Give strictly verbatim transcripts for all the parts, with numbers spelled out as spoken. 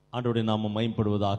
ஆண்டவருடைய நாமம் மகிமைப்படுவதாக.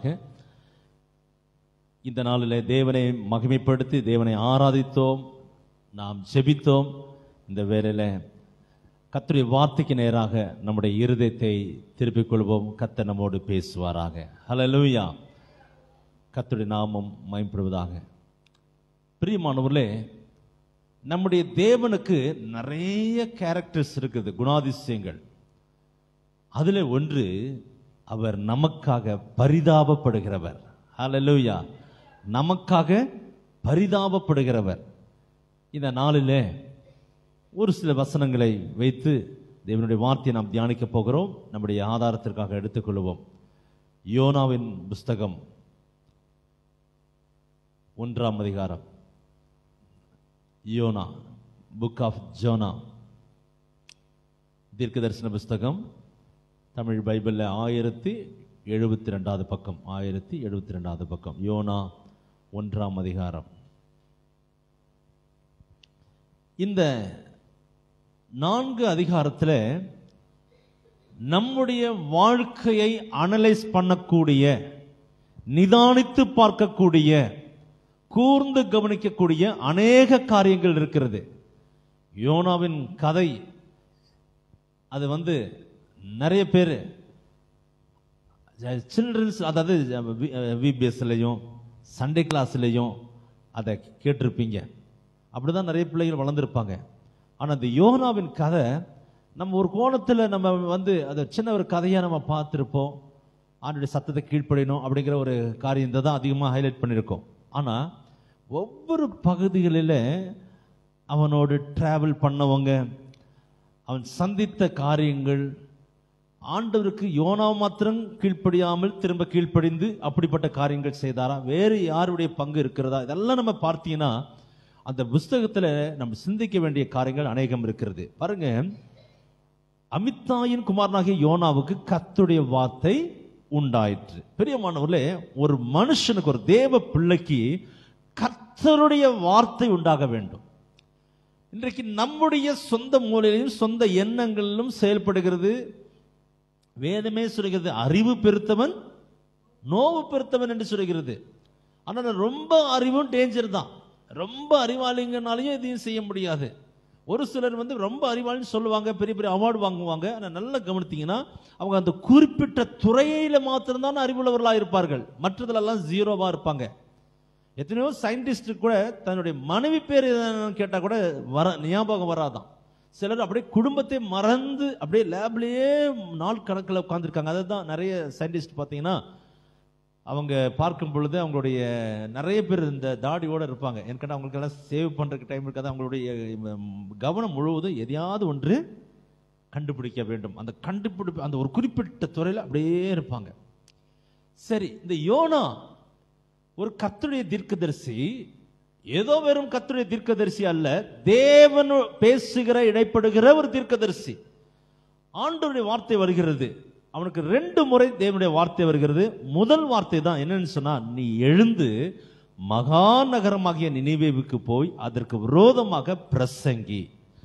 இந்த நாளிலே தேவனை மகிமைப்படுத்தி தேவனை ஆராதித்தோம், நாம் ஜெபித்தோம். இந்த வேளையில கர்த்தருடைய வார்த்தைக்கு நேராக நம்முடைய இருதயத்தை திருப்பிக் கொள்வோம். கர்த்தர் நம்மோடு பேசுவாராக. ஹல்லேலூயா. கர்த்தருடைய நாமம் மகிமைப்படுவதாக. பிரியமானவர்களே, நம்முடைய தேவனுக்கு நிறைய கேரக்டர்ஸ் இருக்குது, குணாதிசயங்கள். அதில் ஒன்று, அவர் நமக்காக பரிதாபப்படுகிறவர். ஹல்லேலூயா. நமக்காக பரிதாபப்படுகிறவர். இந்த நாளிலே ஒரு சில வசனங்களை வைத்து தேவனுடைய வார்த்தையை நாம் தியானிக்க போகிறோம். நம்முடைய ஆதாரத்திற்காக எடுத்துக்கொள்வோம். யோனாவின் புஸ்தகம் ஒன்றாம் அதிகாரம். யோனா, புக் ஆஃப் ஜோனா, தீர்க்க தரிசன புஸ்தகம். தமிழ் பைபிளில் ஆயிரத்தி எழுபத்தி ரெண்டாவது பக்கம், ஆயிரத்தி எழுபத்தி ரெண்டாவது பக்கம். யோனா ஒன்றாம் அதிகாரம். இந்த நான்கு அதிகாரத்தில் நம்முடைய வாழ்க்கையை அனலைஸ் பண்ணக்கூடிய, நிதானித்து பார்க்கக்கூடிய, கூர்ந்து கவனிக்கக்கூடிய அநேக காரியங்கள் இருக்கிறது. யோனாவின் கதை அது வந்து நிறைய பேர் சில்ட்ரன்ஸ், அதாவது விபிஎஸ்லையும் சண்டே கிளாஸ்லையும் அதை கேட்டிருப்பீங்க. அப்படிதான் நிறைய பிள்ளைகள் வளர்ந்துருப்பாங்க. ஆனால் அந்த யோனாவின் கதை நம்ம ஒரு கோணத்தில் நம்ம வந்து அதை சின்ன ஒரு கதையாக நம்ம பார்த்துருப்போம். அவனுடைய சத்தத்தை கீழ்ப்படியணும் அப்படிங்கிற ஒரு காரியத்தை தான் அதிகமாக ஹைலைட் பண்ணியிருக்கோம். ஆனால் ஒவ்வொரு பகுதிகளில் அவனோடு டிராவல் பண்ணவங்க, அவன் சந்தித்த காரியங்கள், ஆண்டவருக்கு யோனா மாத்திரம் கீழ்ப்படியாமல் திரும்ப கீழ்ப்படிந்து அப்படிப்பட்ட காரியங்கள் செய்தாரா, வேறு யாருடைய பங்கு இருக்கிறதா, இதெல்லாம் நம்ம பார்த்தீங்கன்னா அந்த புஸ்தகத்தில் நம்ம சிந்திக்க வேண்டிய காரியங்கள் அநேகம் இருக்கிறது. பாருங்க, அமித்தாயின் குமாரனாகிய யோனாவுக்கு கர்த்தருடைய வார்த்தை உண்டாயிற்று. பிரியமானவர்களே, ஒரு மனுஷனுக்கு, ஒரு தேவ பிள்ளைக்கு கர்த்தருடைய வார்த்தை உண்டாக வேண்டும். இன்றைக்கு நம்முடைய சொந்த மூலையிலும் சொந்த எண்ணங்களிலும் செயல்படுகிறது. வேதமே சொல்கிறது, அறிவு பெருத்தவன் நோவு பெருத்தவன் என்று சொல்கிறது. ஆனால் ரொம்ப அறிவும் டேஞ்சர் தான். ரொம்ப அறிவாளிங்கனாலையும் எதையும் செய்ய முடியாது. ஒரு சிலர் வந்து ரொம்ப அறிவாளின்னு சொல்லுவாங்க, பெரிய பெரிய அவார்டு வாங்குவாங்க. ஆனால் நல்லா கவனித்தீங்கன்னா அவங்க அந்த குறிப்பிட்ட துறையில மாத்திரம்தான் அறிவுள்ளவர்களாக இருப்பார்கள், மற்றதுலெல்லாம் ஜீரோவா இருப்பாங்க. எத்தனையோ சயின்டிஸ்ட் கூட தன்னுடைய மனைவி பேர் கேட்டால் கூட வர ஞாபகம் வராதான். சிலர் அப்படியே குடும்பத்தை மறந்து அப்படியே லேப்லேயே நாள் கணக்கில் உட்காந்துருக்காங்க. அதுதான் நிறைய சயின்டிஸ்ட் பார்த்தீங்கன்னா அவங்க பார்க்கும் பொழுது அவங்களுடைய நிறைய பேர் இந்த தாடியோடு இருப்பாங்க. எனக்கு அவங்களுக்கெல்லாம் சேவ் பண்ணுறதுக்கு டைம் இருக்காது. அவங்களுடைய கவனம் முழுவதும் எதையாவது ஒன்று கண்டுபிடிக்க வேண்டும். அந்த கண்டுபிடிப்பு அந்த ஒரு குறிப்பிட்ட துறையில் அப்படியே இருப்பாங்க. சரி, இந்த யோனா ஒரு கர்த்தருடைய தீர்க்கதரிசி. ஏதோ வெறும் கர்த்தருடைய தீர்க்கதரிசி அல்ல, தேவன் பேசுகிற இடைப்படுகிற ஒரு தீர்க்கதரிசி. ஆண்டவருடைய வார்த்தை வருகிறது. அவனுக்கு ரெண்டு முறை தேவனுடைய வார்த்தை வருகிறது. முதல் வார்த்தை தான் என்னன்னு சொன்னா, நீ எழுந்து மகா நகரமாகிய நினிவேவுக்கு போய் அதற்கு விரோதமாக பிரசங்கி,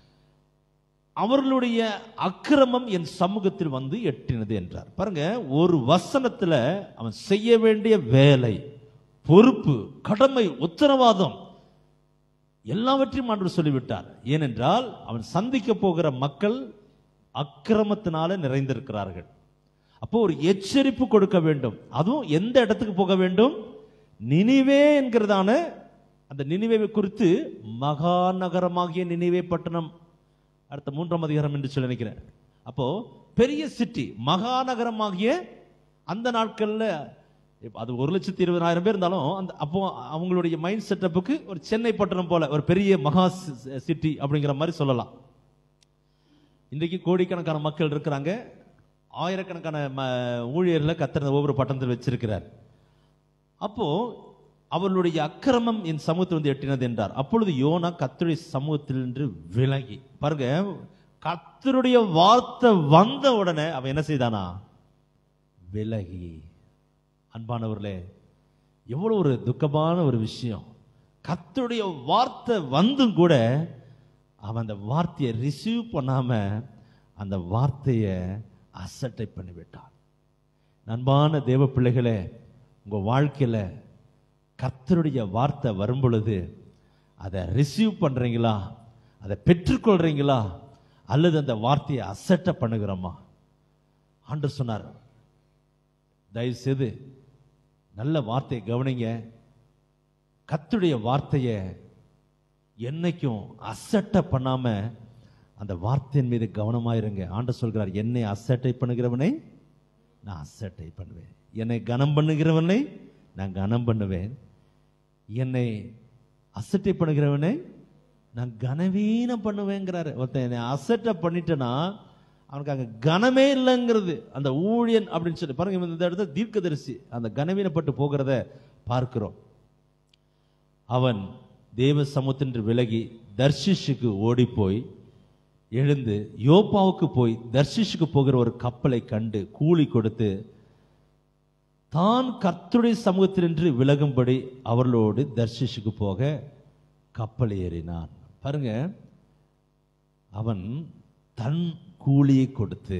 அவர்களுடைய அக்கிரமம் என் சமூகத்தில் வந்து எட்டினது என்றார். பாருங்க, ஒரு வசனத்துல அவன் செய்ய வேண்டிய வேலை, பொறுப்பு, கடமை, உத்தரவாதம் எல்லாவற்றையும் ஆண்டவர் சொல்லிவிட்டார். ஏனென்றால் அவன் சந்திக்க போகிற மக்கள் அக்கிரமத்தினால நிறைந்திருக்கிறார்கள். அப்போ ஒரு எச்சரிப்பு கொடுக்க வேண்டும். அதுவும் எந்த இடத்துக்கு போக வேண்டும்? நினிவே என்கிறதான அந்த நினிவேவை குறித்து, மகா நகரமாகிய நினிவே பட்டணம், அடுத்த மூன்றாம் அதிகாரம் என்று சொல்லி நினைக்கிறேன். அப்போ பெரிய சிட்டி, மகா நகரமாகிய, அந்த நாட்கள்ல அது ஒரு லட்சத்தி இருபதாயிரம் பேர் இருந்தாலும் அந்த அப்போ அவங்களுடைய மைண்ட் செட்டப்புக்கு ஒரு சென்னை பட்டணம் போல ஒரு பெரிய மகா சிட்டி அப்படிங்கிற மாதிரி சொல்லலாம். இன்றைக்கு கோடிக்கணக்கான மக்கள் இருக்கிறாங்க, ஆயிரக்கணக்கான ஊழியர்களை கர்த்தர் ஒவ்வொரு பட்டணத்தில் வச்சிருக்கிறார். அப்போ அவர்களுடைய அக்கிரமம் என் சமூகத்தில் வந்து எட்டினது என்றார். அப்பொழுது யோனா கர்த்தருடைய சமூகத்தில் என்று விலகி. பாருங்க, கர்த்தருடைய வார்த்தை வந்த உடனே அவன் என்ன செய்தானா? விலகி. அன்பானவர்களே, எவ்வளவு ஒரு துக்கமான ஒரு விஷயம். கர்த்தருடைய வார்த்தை வந்தும் கூட அவன் அந்த வார்த்தையை ரிசீவ் பண்ணாம அந்த வார்த்தையை அசட்டை பண்ணிவிட்டான். அன்பான தேவ பிள்ளைகளே, உங்க வாழ்க்கையில கர்த்தருடைய வார்த்தை வரும் பொழுது அதை ரிசீவ் பண்றீங்களா, அதை பெற்றுக்கொள்றீங்களா, அல்லது அந்த வார்த்தையை அசட்டை பண்ணுகிறோமா? ஆண்டவர் சொன்னார், தயவு செய்து நல்ல வார்த்தையை கவனிங்க. கர்த்தருடைய வார்த்தையை என்னைக்கும் அசட்டை பண்ணாம அந்த வார்த்தையின் மீது கவனமாயிருங்க. ஆண்டவர் சொல்கிறார், என்னை அசட்டை பண்ணுகிறவனை நான் அசட்டை பண்ணுவேன், என்னை கனம் பண்ணுகிறவனை நான் கனம் பண்ணுவேன், என்னை அசட்டை பண்ணுகிறவனை நான் கனவீனம் பண்ணுவேங்கிறாரு. ஒருத்தன் என்னை அசட்டை பண்ணிட்டேன்னா அவனுக்கு அங்க கனமே இல்லைங்கிறது. அந்த ஊழியன் அப்படின்னு சொல்லி பாருங்க, இந்த இடத்துல தீர்க்கதரிசி அந்த கனவீனப்பட்டு போகிறத பார்க்கிறோம். அவன் தேவ சமூகத்தின்று விலகி தர்ஷீஷுக்கு ஓடி போய் எழுந்து யோப்பாவுக்கு போய் தர்ஷீஷுக்கு போகிற ஒரு கப்பலை கண்டு கூலி கொடுத்து தான் கர்த்தருடைய சமூகத்தினின்று விலகும்படி அவர்களோடு தர்ஷீஷுக்கு போக கப்பல் ஏறினான். பாருங்க, அவன் தன் கூலியை கொடுத்து,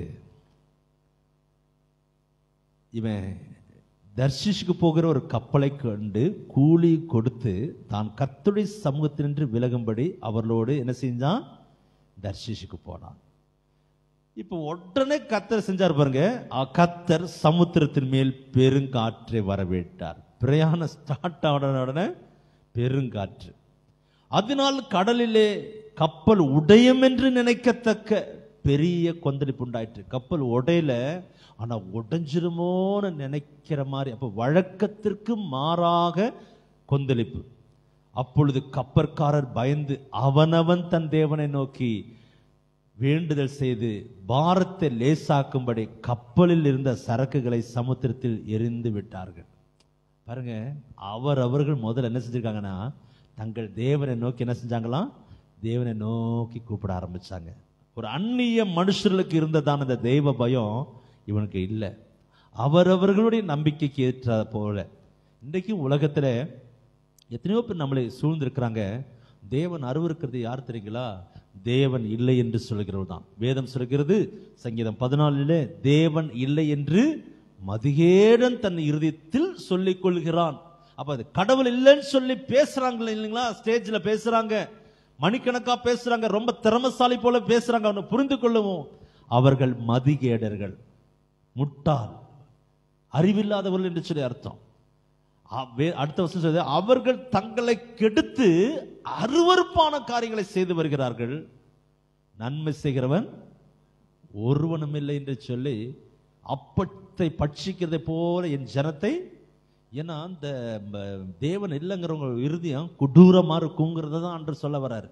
இவன் தர்ஷீஷுக்கு போகிற ஒரு கப்பலை கண்டு கூலி கொடுத்து தான் கர்த்தருடைய சமூகத்தினின்று விலகும்படி அவர்களோடு என்ன செஞ்சான்? தர்ஷீஷுக்கு போனான். இப்ப உடனே கர்த்தர் செஞ்சார் பாருங்க, கர்த்தர் சமுத்திரத்தின் மேல் பெருங்காற்றை வரவேற்றார். பிரயாணம் ஸ்டார்ட் ஆன உடனே பெருங்காற்று, அதனால் கடலிலே கப்பல் உடையும் என்று நினைக்கத்தக்க பெரிய கொந்தளிப்பு உண்டாயிற்று. கப்பல் உடையில, ஆனா உடைஞ்சிருமோன்னு நினைக்கிற மாதிரி, அப்ப வழக்கத்திற்கு மாறாக கொந்தளிப்பு. அப்பொழுது கப்பற்காரர் பயந்து அவனவன் தன் தேவனை நோக்கி வேண்டுதல் செய்து பாரத்தை லேசாக்கும்படி கப்பலில் இருந்த சரக்குகளை சமுத்திரத்தில் எரிந்து விட்டார்கள். பாருங்க, அவர் அவர்கள் முதல்ல என்ன செஞ்சிருக்காங்கன்னா, தங்கள் தேவனை நோக்கி என்ன செஞ்சாங்களாம்? தேவனை நோக்கி கூப்பிட ஆரம்பிச்சாங்க. ஒரு அந்நிய மனுஷர்களுக்கு இருந்ததான அந்த தெய்வ பயம் இவனுக்கு இல்லை. அவரவர்களுடைய நம்பிக்கைக்கு ஏற்ற போல இன்றைக்கு உலகத்துல எத்தனையோ பேர் நம்மளை சூழ்ந்திருக்கிறாங்க. தேவன் அருவருக்கிறது யார் தெரியுங்களா? தேவன் இல்லை என்று சொல்கிறது தான். வேதம் சொல்கிறது சங்கீதம் பதினாலிலே, தேவன் இல்லை என்று மதிகேடன் தன் இருதயத்தில் சொல்லிக் கொள்கிறான். அப்ப அது கடவுள் இல்லைன்னு சொல்லி பேசுறாங்க இல்லைங்களா? ஸ்டேஜ்ல பேசுறாங்க, மணிக்கணக்கா பேசுறாங்க, ரொம்ப திறமசாலி போல பேசுறாங்க. அவனை புரிந்து கொள்ளுவோம், அவர்கள் மதிகேடர்கள், முட்டாள், அறிவில்லாதவர்கள் என்று சொல்லி அர்த்தம். அடுத்த வருஷம் சொல்லுது, அவர்கள் தங்களை கெடுத்து அருவருப்பான காரியங்களை செய்து வருகிறார்கள், நன்மை செய்கிறவன் ஒருவனும் இல்லை என்று சொல்லி அப்பத்தை பட்சிக்கிறதை போல என் ஜனத்தை. ஏன்னா அந்த தேவன் இல்லைங்கிறவங்க இருதயம் கொடூரமா இருக்குங்கிறத தான் அன்று சொல்ல வர்றாரு.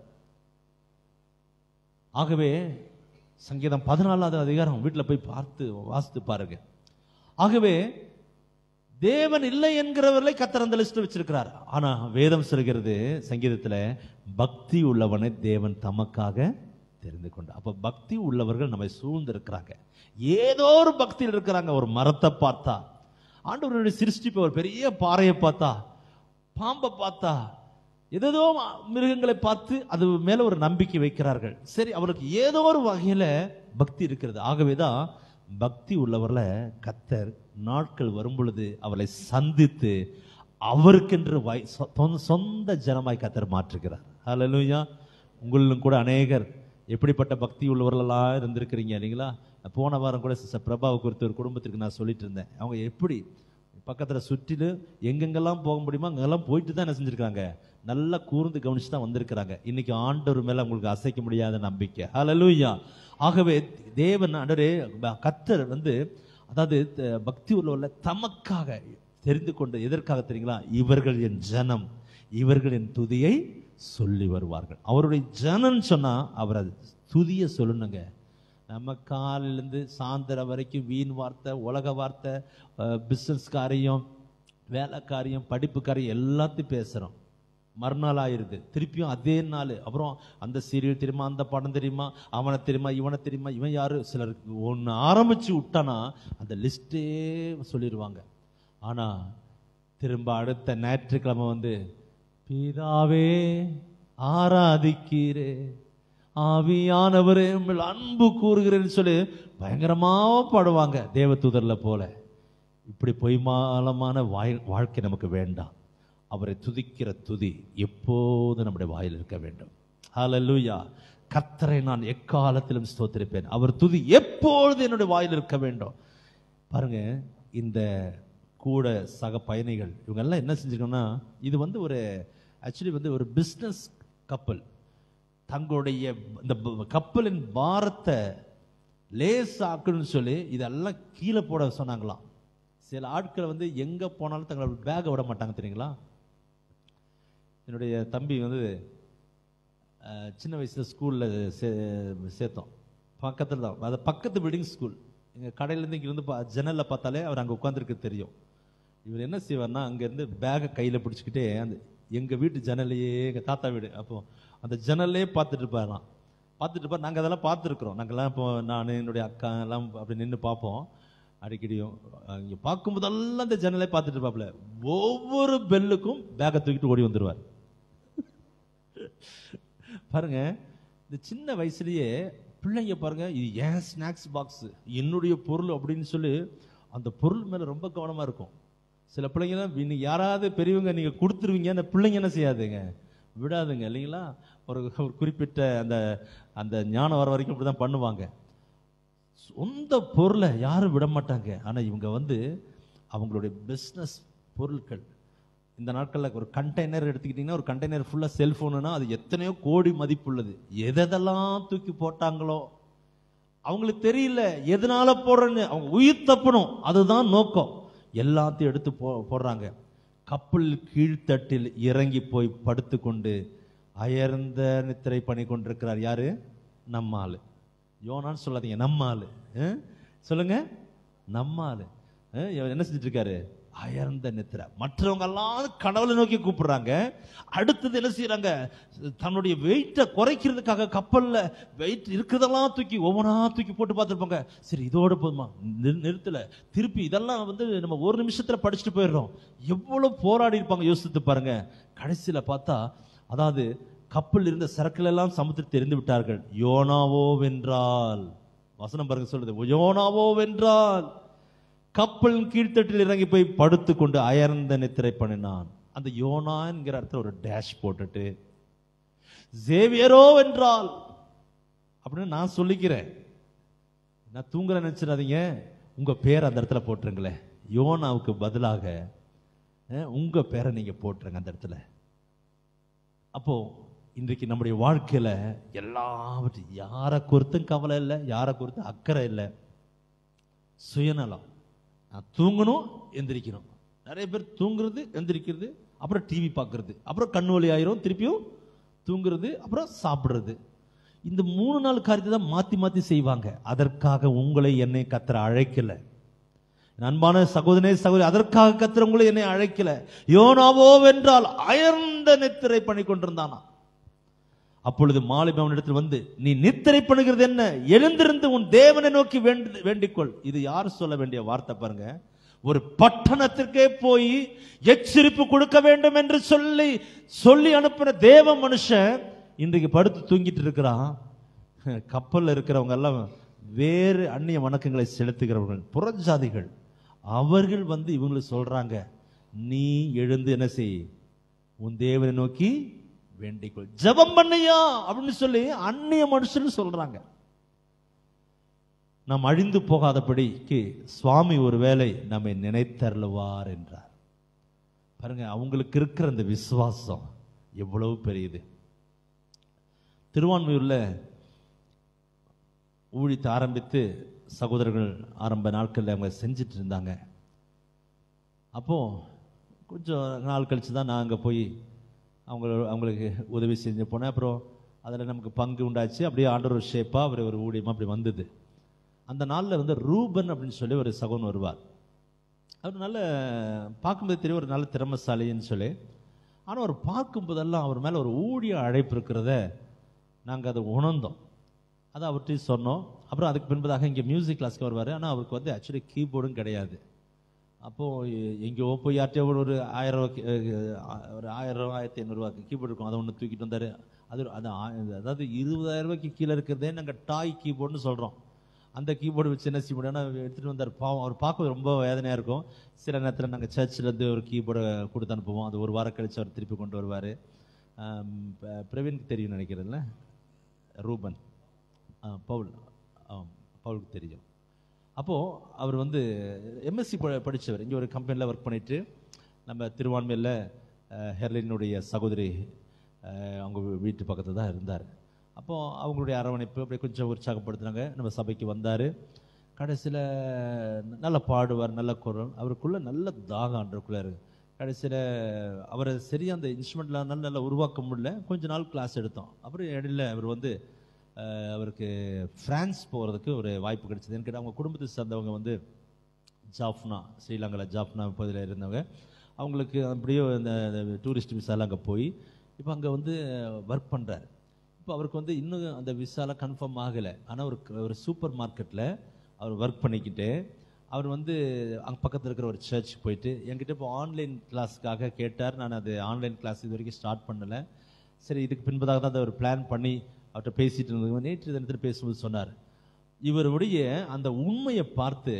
ஆகவே சங்கீதம் பதினாலாவது அதிகாரம் வீட்டில் போய் பார்த்து வாசித்து பாருங்க. ஆகவே தேவன் இல்லை என்கிறவர்களை கர்த்தர் அந்த லிஸ்ட் வச்சிருக்கிறார். ஆனா வேதம் சொல்கிறது சங்கீதத்துல, பக்தி உள்ளவனை தேவன் தமக்காக தெரிந்து கொண்டார். அப்ப பக்தி உள்ளவர்கள் நம்மை சூழ்ந்து இருக்கிறாங்க. ஏதோ ஒரு பக்தியில் இருக்கிறாங்க. ஒரு மரத்தை பார்த்தா, ஆண்டவருடைய சிருஷ்டிப்பை, ஒரு பெரிய பாறையை பார்த்தா, பாம்பை பார்த்தா, ஏதோ மிருகங்களை பார்த்து அது மேல ஒரு நம்பிக்கை வைக்கிறார்கள். சரி, அவருக்கு ஏதோ ஒரு வகையில பக்தி இருக்கிறது. ஆகவேதான் பக்தி உள்ளவர்களை கர்த்தர் நாட்கள் வரும் பொழுது அவளை சந்தித்து அவருக்கென்று சொந்த ஜனமாய் கர்த்தர் மாற்றுகிறார். ஹல்லேலூயா. உங்களிலும் கூட அநேகர் எப்படிப்பட்ட பக்தி உள்ளவர்களெல்லாம் இருந்திருக்கிறீங்க இல்லைங்களா? போன வாரம் கூட சிஸ்டர் பிரபாவை குறித்து ஒரு குடும்பத்திற்கு நான் சொல்லிட்டு இருந்தேன். அவங்க எப்படி பக்கத்தில் சுற்றிலும் எங்கெங்கெல்லாம் போக முடியுமோ அங்கெல்லாம் போயிட்டு தான் என்ன செஞ்சிருக்காங்க, நல்லா கூர்ந்து கவனிச்சு தான் வந்திருக்கிறாங்க. இன்னைக்கு ஆண்டவர் மேல உங்களுக்கு அசைக்க முடியாத நம்பிக்கை. ஹல்லேலூயா. ஆகவே தேவன் ஆண்டவரே கர்த்தர் வந்து, அதாவது பக்தி உள்ளவர்களை தமக்காக தெரிந்து கொண்டு, எதற்காக தெரியுங்களா? இவர்கள் என் ஜனம், இவர்கள் என் துதியை சொல்லி வருவார்கள். அவருடைய ஜனம் சொன்னா அவர் அது துதியை சொல்லணுங்க. நம்ம காலிலிருந்து சாயந்தரம் வரைக்கும் வீண் வார்த்தை, உலக வார்த்தை, பிஸ்னஸ் காரியம், வேலை காரியம், படிப்பு காரியம் எல்லாத்தையும் பேசுறோம். மறுநாள் ஆயிருது, திருப்பியும் அதே நாள். அப்புறம் அந்த சீரியல் தெரியுமா, அந்த படம் தெரியுமா, அவனை தெரியுமா, இவனை தெரியுமா, இவன் யாரு. சிலருக்கு ஒன்று ஆரம்பிச்சு விட்டானா அந்த லிஸ்டே சொல்லிடுவாங்க. ஆனா திரும்ப அடுத்த ஞாயிற்றுக்கிழமை வந்து, பிதாவே ஆராதிக்கிறே, ஆவியானவரே அன்பு கூறுகிறேன்னு சொல்லி பயங்கரமா பாடுவாங்க தேவதூதர்ல போல. இப்படி பொய்மாலமான வாய் வாழ்க்கை நமக்கு வேண்டாம். அவரை துதிக்கிற துதி எப்போது நம்முடைய வாயில் இருக்க வேண்டும். ஹல்லேலூயா. கர்த்தரை நான் எக்காலத்திலும் ஸ்தோத்திரிப்பேன், அவர் துதி எப்பொழுது என்னுடைய வாயில் இருக்க வேண்டும். பாருங்க, இந்த கூட சக பயணிகள் இவங்க எல்லாம் என்ன செஞ்சிருக்கோம்னா, இது வந்து ஒரு ஆக்சுவலி வந்து ஒரு பிஸ்னஸ் கப்பல். தங்களுடைய இந்த கப்பலின் பாரத்தை லேசாக்கணும்னு சொல்லி இதெல்லாம் கீழே போட சொன்னாங்களாம். சில ஆட்கள் வந்து எங்க போனாலும் தங்களோட பேகை விட மாட்டாங்க தெரியுங்களா. என்னுடைய தம்பி வந்து சின்ன வயசுல ஸ்கூல்ல சேர்த்தோம், பக்கத்துல தான், அது பக்கத்து பில்டிங் ஸ்கூல். எங்க கடையிலேருந்து இங்கிருந்து ஜன்னல்ல பார்த்தாலே அவர் அங்கே உட்காந்துருக்கு தெரியும். இவர் என்ன செய்வார்னா, அங்கேருந்து பேகை கையில் பிடிச்சிக்கிட்டே அந்த எங்கள் வீட்டு ஜன்னலையே, எங்கள் தாத்தா வீடு, அப்போ அந்த ஜன்னல்லே பார்த்துட்டு இருப்பாராம். பார்த்துட்டு இருப்பார். நாங்கள் அதெல்லாம் பார்த்துருக்குறோம். நாங்கள்லாம் இப்போ நான் என்னுடைய அக்கா எல்லாம் அப்படி நின்று பார்ப்போம் அடிக்கடியும். இங்கே பார்க்கும்போதெல்லாம் அந்த ஜன்னலே பார்த்துட்டு இருப்பாப்புல. ஒவ்வொரு பெல்லுக்கும் பேகை தூக்கிட்டு ஓடி வந்துடுவார். பாருங்க, இந்த சின்ன வயசுலயே பிள்ளைங்க பாருங்க, இது ஏன் ஸ்நாக்ஸ் பாக்ஸ், என்னுடைய பொருள் அப்படின்னு சொல்லி அந்த பொருள் மேல ரொம்ப கவனமா இருக்கும். சில பிள்ளைங்க யாராவது பெரியவங்க நீங்க கொடுத்துருவீங்க, அந்த பிள்ளைங்க என்ன செய்யாதுங்க, விடாதுங்க இல்லைங்களா. ஒரு குறிப்பிட்ட அந்த அந்த ஞானம் வர வரைக்கும் இப்படிதான் பண்ணுவாங்க. சொந்த பொருளை யாரும் விட மாட்டாங்க. ஆனா இவங்க வந்து அவங்களுடைய பிஸ்னஸ் பொருட்கள், இந்த நாட்களில் ஒரு கண்டெய்னர் எடுத்துக்கிட்டீங்கன்னா, ஒரு கண்டெய்னர் ஃபுல்லாக செல்ஃபோனுனா அது எத்தனையோ கோடி மதிப்புள்ளது. எதெல்லாம் தூக்கி போட்டாங்களோ அவங்களுக்கு தெரியல எதனால போடுறேன்னு. அவங்க உயிர் தப்பணும், அதுதான் நோக்கம். எல்லாத்தையும் எடுத்து போ போடுறாங்க. கப்பல் கீழ்த்தட்டில் இறங்கி போய் படுத்து கொண்டு அயர்ந்த நித்திரை பண்ணி கொண்டிருக்கிறார். யாரு? நம்ம ஆளு. யோனான்னு சொல்லாதீங்க, நம்ம ஆளு. சொல்லுங்க, நம்ம ஆளு. என்ன செஞ்சுட்டு இருக்காரு? அயர்ந்த நித்திரை. மற்றவங்க எல்லாம் கடவுளை நோக்கி கூப்பிடுறாங்க. அடுத்தது என்ன செய்யறாங்க? தன்னுடைய வெயிட்டை குறைக்கிறதுக்காக கப்பல்ல வெயிட் இருக்கிறதெல்லாம் தூக்கி ஒவ்வொன்றா தூக்கி போட்டு பார்த்துருப்பாங்க. சரி, இதோட போதுமா, நிறுத்தல, திருப்பி இதெல்லாம் வந்து நம்ம ஒரு நிமிஷத்துல படிச்சுட்டு போயிடுறோம். எவ்வளவு போராடி இருப்பாங்க யோசித்து பாருங்க. கடைசியில பார்த்தா, அதாவது கப்பல் இருந்த சரக்குகள் எல்லாம் சமுத்திரத்தை எறிந்து விட்டார்கள். யோனாவோ வென்றால், வசனம் பாருங்க சொல்லுது, யோனாவோ வென்றால் கப்பல் கீழ்த்தட்டில் இறங்கி போய் படுத்து கொண்டு அயர்ந்த நித்திரை பண்ணினான். அந்த யோனா என்கிற அர்த்தம் ஒரு டேஷ் போட்டுட்டு, சேவியரோ வென்றால் அப்படின்னு நான் சொல்லிக்கிறேன். நான் தூங்குற நினைச்சிடாதீங்க, உங்க பேர் அந்த இடத்துல போட்டுருங்களேன். யோனாவுக்கு பதிலாக உங்க பேரை நீங்க போட்டுருங்க அந்த இடத்துல. அப்போ இன்றைக்கு நம்முடைய வாழ்க்கையில எல்லாவற்றையும் யாரை குறித்தும் கவலை இல்லை, யாரை குறித்தும் அக்கறை இல்லை. சுயநலம். நான் தூங்கணும், எந்திரிக்கணும். நிறைய பேர் தூங்குறது, எந்திரிக்கிறது, அப்புறம் டிவி பார்க்கறது, அப்புறம் கண்ணு வலி ஆயிரும், திருப்பியும் தூங்குறது, அப்புறம் சாப்பிடுறது. இந்த மூணு நாள் காரியத்தை தான் மாத்தி மாத்தி செய்வாங்க. அதற்காக உங்களை என்னை கர்த்தர் அழைக்கல. அன்பான சகோதரனே சகோதரி, அதற்காக கர்த்தர் உங்களை என்னை அழைக்கல. யோனாவோ வென்றால் அயர்ந்த நித்திரை பண்ணி கொண்டிருந்தானா. அப்பொழுது மாலை அவனிடத்தில் வந்து, நீ நித்திரை பண்ணுகிறது என்ன? எழுந்திருந்து உன் தேவனை நோக்கி வேண்டிக்கொள். இது யார் சொல்ல வேண்டிய வார்த்தை பாருங்க. ஒரு பட்டணத்திற்கே போய் எச்சரிப்பு கொடுக்க வேண்டும் என்று சொல்லி சொல்லி அனுப்பின தேவ மனுஷன் இன்றைக்கு படுத்து தூங்கிட்டு இருக்கிறான். கப்பல்ல இருக்கிறவங்க எல்லாம் வேறு அந்நிய வணக்கங்களை செலுத்துகிறவர்கள், புறஜாதிகள். அவர்கள் வந்து இவங்களுக்கு சொல்றாங்க, நீ எழுந்து என்ன செய், உன் தேவனை நோக்கி வேண்டிக்கொள், ஜெபம் பண்ணியா அப்படின்னு சொல்லி அந்நிய மனுஷன் சொல்றாங்க. நாம் அழிந்து போகாதபடிக்கு சுவாமி ஒருவேளை நம்மை நினைத்தருளுவார் என்றார். பாருங்க, அவங்களுக்கு இருக்கிற அந்த விசுவாசம் எவ்வளவு பெரியது. திருவான்மையூர்ல ஊழித்து ஆரம்பித்து சகோதரர்கள் ஆரம்ப நாட்களில் அவங்க செஞ்சிட்டு இருந்தாங்க. அப்போ கொஞ்சம் நாள் கழிச்சு தான் நான் அங்கே போய் அவங்க அவங்களுக்கு உதவி செஞ்சு போனேன். அப்புறம் அதில் நமக்கு பங்கு உண்டாச்சு. அப்படியே ஆண்டவர் ஷேப்பாக அவர் ஒரு ஊழியமாக அப்படி வந்தது. அந்த நாளில் வந்து ரூபன் அப்படின்னு சொல்லி ஒரு சகோதரன் வருவார். அவர் நல்ல பார்க்கும்போது தெரியும் ஒரு நல்ல திறமசாலின்னு சொல்லி. ஆனால் அவர் பார்க்கும்போதெல்லாம் அவர் மேலே ஒரு ஊழிய அழைப்பு இருக்கிறத நாங்கள் அதை உணர்ந்தோம். அதை அவர்கிட்ட சொன்னோம். அப்புறம் அதுக்கு பின்பதாக இங்கே மியூசிக் கிளாஸ்க்கு வருவார். ஆனால் அவருக்கு வந்து ஆக்சுவலி கீபோர்டும் கிடையாது. அப்போது எங்கேயோ போய் யார்கிட்டயோ ஒரு ஆயிரம் ஒரு ஆயிரம் ஆயிரத்தி ஐநூறுரூவாக்கு கீபோர்டு இருக்கும், அதை ஒன்று தூக்கிட்டு வந்தார். அது அது அதாவது இருபதாயிரம் ரூபாய்க்கு கீழே இருக்கிறதே நாங்கள் டாய் கீபோர்டுன்னு சொல்கிறோம். அந்த கீபோர்டு வச்சு என்ன செய்ய முடியும் எடுத்துகிட்டு வந்தார். பாவம் அவர் பார்க்க ரொம்ப வேதனையாக இருக்கும். சில நேரத்தில் நாங்கள் சர்ச்சிலேருந்து ஒரு கீபோர்டை கொடுத்து அனுப்புவோம். அது ஒரு வாரம் கழித்து அவர் திருப்பி கொண்டு வருவார். பிரவீனுக்கு தெரியும் நினைக்கிறதுல, ரூபன் பவுல் பவுலுக்கு தெரியும். அப்போது அவர் வந்து எம்எஸ்சி படித்தவர். இங்கே ஒரு கம்பெனியில் ஒர்க் பண்ணிவிட்டு நம்ம திருவான்மையில் ஹெர்லினுடைய சகோதரி அவங்க வீட்டு பக்கத்தில் தான் இருந்தார். அப்போது அவங்களுடைய அரவணைப்பு அப்படியே கொஞ்சம் உற்சாகப்படுத்துனாங்க. நம்ம சபைக்கு வந்தார். கடைசியில் நல்லா பாடுவார், நல்ல குரல், அவருக்குள்ளே நல்ல தாகம் அன்றைக்குள்ளே இருக்குது. கடைசியில் அவரை சரியாக அந்த இன்ஸ்ட்ருமெண்ட்டில் நல்ல நல்லா உருவாக்க முடியல. கொஞ்ச நாள் கிளாஸ் எடுத்தோம். அப்புறம் இடையில அவர் வந்து அவருக்கு ஃப்ரான்ஸ் போகிறதுக்கு ஒரு வாய்ப்பு கிடைச்சது. எனக்கு அவங்க குடும்பத்தை சேர்ந்தவங்க வந்து ஜாஃப்னா, ஸ்ரீலங்காவில் ஜாஃப்னா பகுதியில் இருந்தவங்க. அவங்களுக்கு அப்படியே இந்த டூரிஸ்ட் விசாலாம் அங்கே போய் இப்போ அங்கே வந்து ஒர்க் பண்ணுறாரு. இப்போ அவருக்கு வந்து இன்னும் அந்த விசாலாம் கன்ஃபார்ம் ஆகலை. ஆனால் ஒரு ஒரு சூப்பர் மார்க்கெட்டில் அவர் ஒர்க் பண்ணிக்கிட்டு அவர் வந்து அங்கே பக்கத்தில் இருக்கிற ஒரு சர்ச்சுக்கு போயிட்டு என்கிட்ட இப்போ ஆன்லைன் கிளாஸுக்காக கேட்டார். நான் அது ஆன்லைன் கிளாஸ் இது வரைக்கும் ஸ்டார்ட் பண்ணலை. சரி, இதுக்கு பின்பதாக தான் அதை ஒரு பிளான் பண்ணி அவர்கிட்ட பேசிகிட்டு இருந்தது. நேற்று தினத்தில் பேசும்போது சொன்னார், இவருடைய அந்த உண்மையை பார்த்து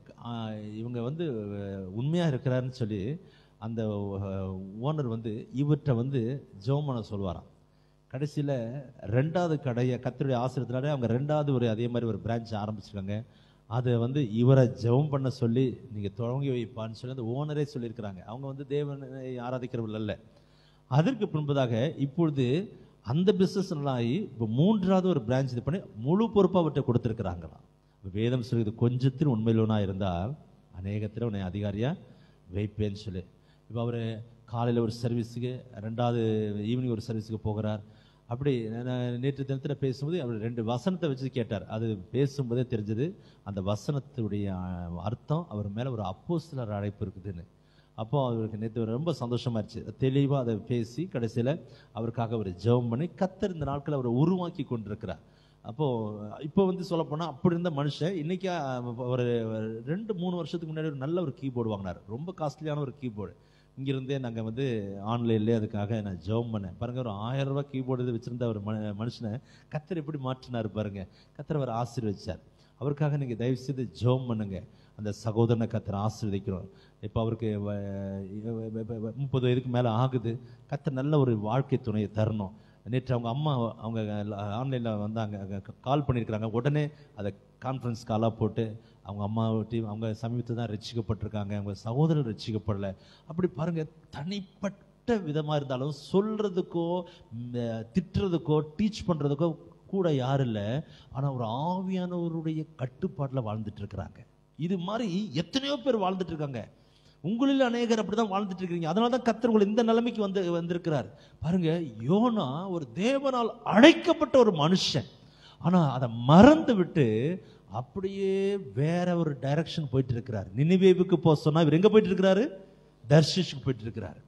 இவங்க வந்து உண்மையாக இருக்கிறாருன்னு சொல்லி அந்த ஓனர் வந்து இவர்கிட்ட வந்து ஜெபம் பண்ண சொல்வாராம். கடைசியில் ரெண்டாவது கடையை கர்த்தருடைய ஆசீர்வாதத்தினால அவங்க ரெண்டாவது ஒரு அதே மாதிரி ஒரு பிரான்ச் ஆரம்பிச்சிருக்காங்க. அதை வந்து இவரை ஜெபம் பண்ண சொல்லி நீங்கள் தொடங்கி வைப்பான்னு சொல்லி அந்த ஓனரே சொல்லியிருக்கிறாங்க. அவங்க வந்து தேவனை ஆராதிக்கிறவர்கள் அல்ல. அதற்கு பின்பதாக இப்பொழுது அந்த பிஸ்னஸ் ஆகி இப்போ மூன்றாவது ஒரு பிரான்ச் இது பண்ணி முழு பொறுப்பாக அவர்கிட்ட கொடுத்துருக்குறாங்களாம். வேதம் சொல்லுது, கொஞ்சத்தில் உண்மையிலோனா இருந்தால் அநேகத்தில் உன்னை அதிகாரியாக வைப்பேன்னு சொல்லி. இப்போ அவர் காலையில் ஒரு சர்வீஸுக்கு, ரெண்டாவது ஈவினிங் ஒரு சர்வீஸுக்கு போகிறார். அப்படி நேற்று தினத்தில் பேசும்போது அவர் ரெண்டு வசனத்தை வச்சு கேட்டார். அது பேசும்போதே தெரிஞ்சது அந்த வசனத்துடைய அர்த்தம் அவர் மேலே ஒரு அப்போஸ்தலர் அழைப்பு இருக்குதுன்னு. அப்போ அவருக்கு நேற்று ரொம்ப சந்தோஷமா இருந்துச்சு. தெளிவாக அதை பேசி கடைசியில் அவருக்காக ஒரு ஜெபம் பண்ணி கர்த்தர் இந்த நாட்களை அவரை உருவாக்கி கொண்டிருக்கிறார். அப்போது இப்போ வந்து சொல்லப்போனால் அப்படி இருந்த மனுஷன் இன்றைக்கி ஒரு ரெண்டு மூணு வருஷத்துக்கு முன்னாடி ஒரு நல்ல ஒரு கீபோர்டு வாங்கினார். ரொம்ப காஸ்ட்லியான ஒரு கீபோர்டு. இங்கிருந்தே நாங்கள் வந்து ஆன்லைன்லேயே அதுக்காக நான் ஜெபம் பண்ணேன். பாருங்கள், ஒரு ஆயிரம் ரூபா கீபோர்டு இது வச்சுருந்த ஒரு ம மனுஷனை கர்த்தர் எப்படி மாற்றினார் பாருங்கள். கர்த்தர் அவர் ஆசீர்வதிச்சார். அவருக்காக நீங்கள் தயவு செய்து ஜெபம் பண்ணுங்க. அந்த சகோதரனை கர்த்தர் ஆசீர்வதிக்கிறோம். இப்போ அவருக்கு முப்பது வயதுக்கு மேலே ஆகுது. கர்த்தர் நல்ல ஒரு வாழ்க்கை துணையை தரணும். நேற்று அவங்க அம்மா அவங்க ஆன்லைனில் வந்தாங்க, கால் பண்ணியிருக்கிறாங்க. உடனே அதை கான்ஃபரன்ஸ் காலாக போட்டு அவங்க அம்மாவட்டி அவங்க சமீபத்தில் தான் ரட்சிக்கப்பட்டிருக்காங்க, அவங்க சகோதரர் ரட்சிக்கப்படலை. அப்படி பாருங்கள், தனிப்பட்ட விதமாக இருந்தாலும் சொல்கிறதுக்கோ திட்டுறதுக்கோ டீச் பண்ணுறதுக்கோ கூட யாரும் இல்லை. ஆனால் ஒரு ஆவியானவருடைய கட்டுப்பாட்டில் வாழ்ந்துட்டு இருக்கிறாங்க. இது மாதிரி எத்தனையோ பேர் வாழ்ந்துட்டு இருக்காங்க. உங்களில் அநேகர் அப்படிதான் வாழ்ந்துட்டு இருக்கீங்க. அதனால தான் கர்த்தர் உங்களை இந்த நிலைமைக்கு வந்து வந்திருக்கிறார். பாருங்க, யோனா ஒரு தேவனால் அழைக்கப்பட்ட ஒரு மனுஷன். ஆனா அதை மறந்து விட்டு அப்படியே வேற ஒரு டைரக்ஷன் போயிட்டு இருக்கிறார். நினிவேவுக்கு போக சொன்னா இவர் எங்க போயிட்டு இருக்கிறாரு? தர்ஷீஷுக்கு போயிட்டு இருக்கிறாரு.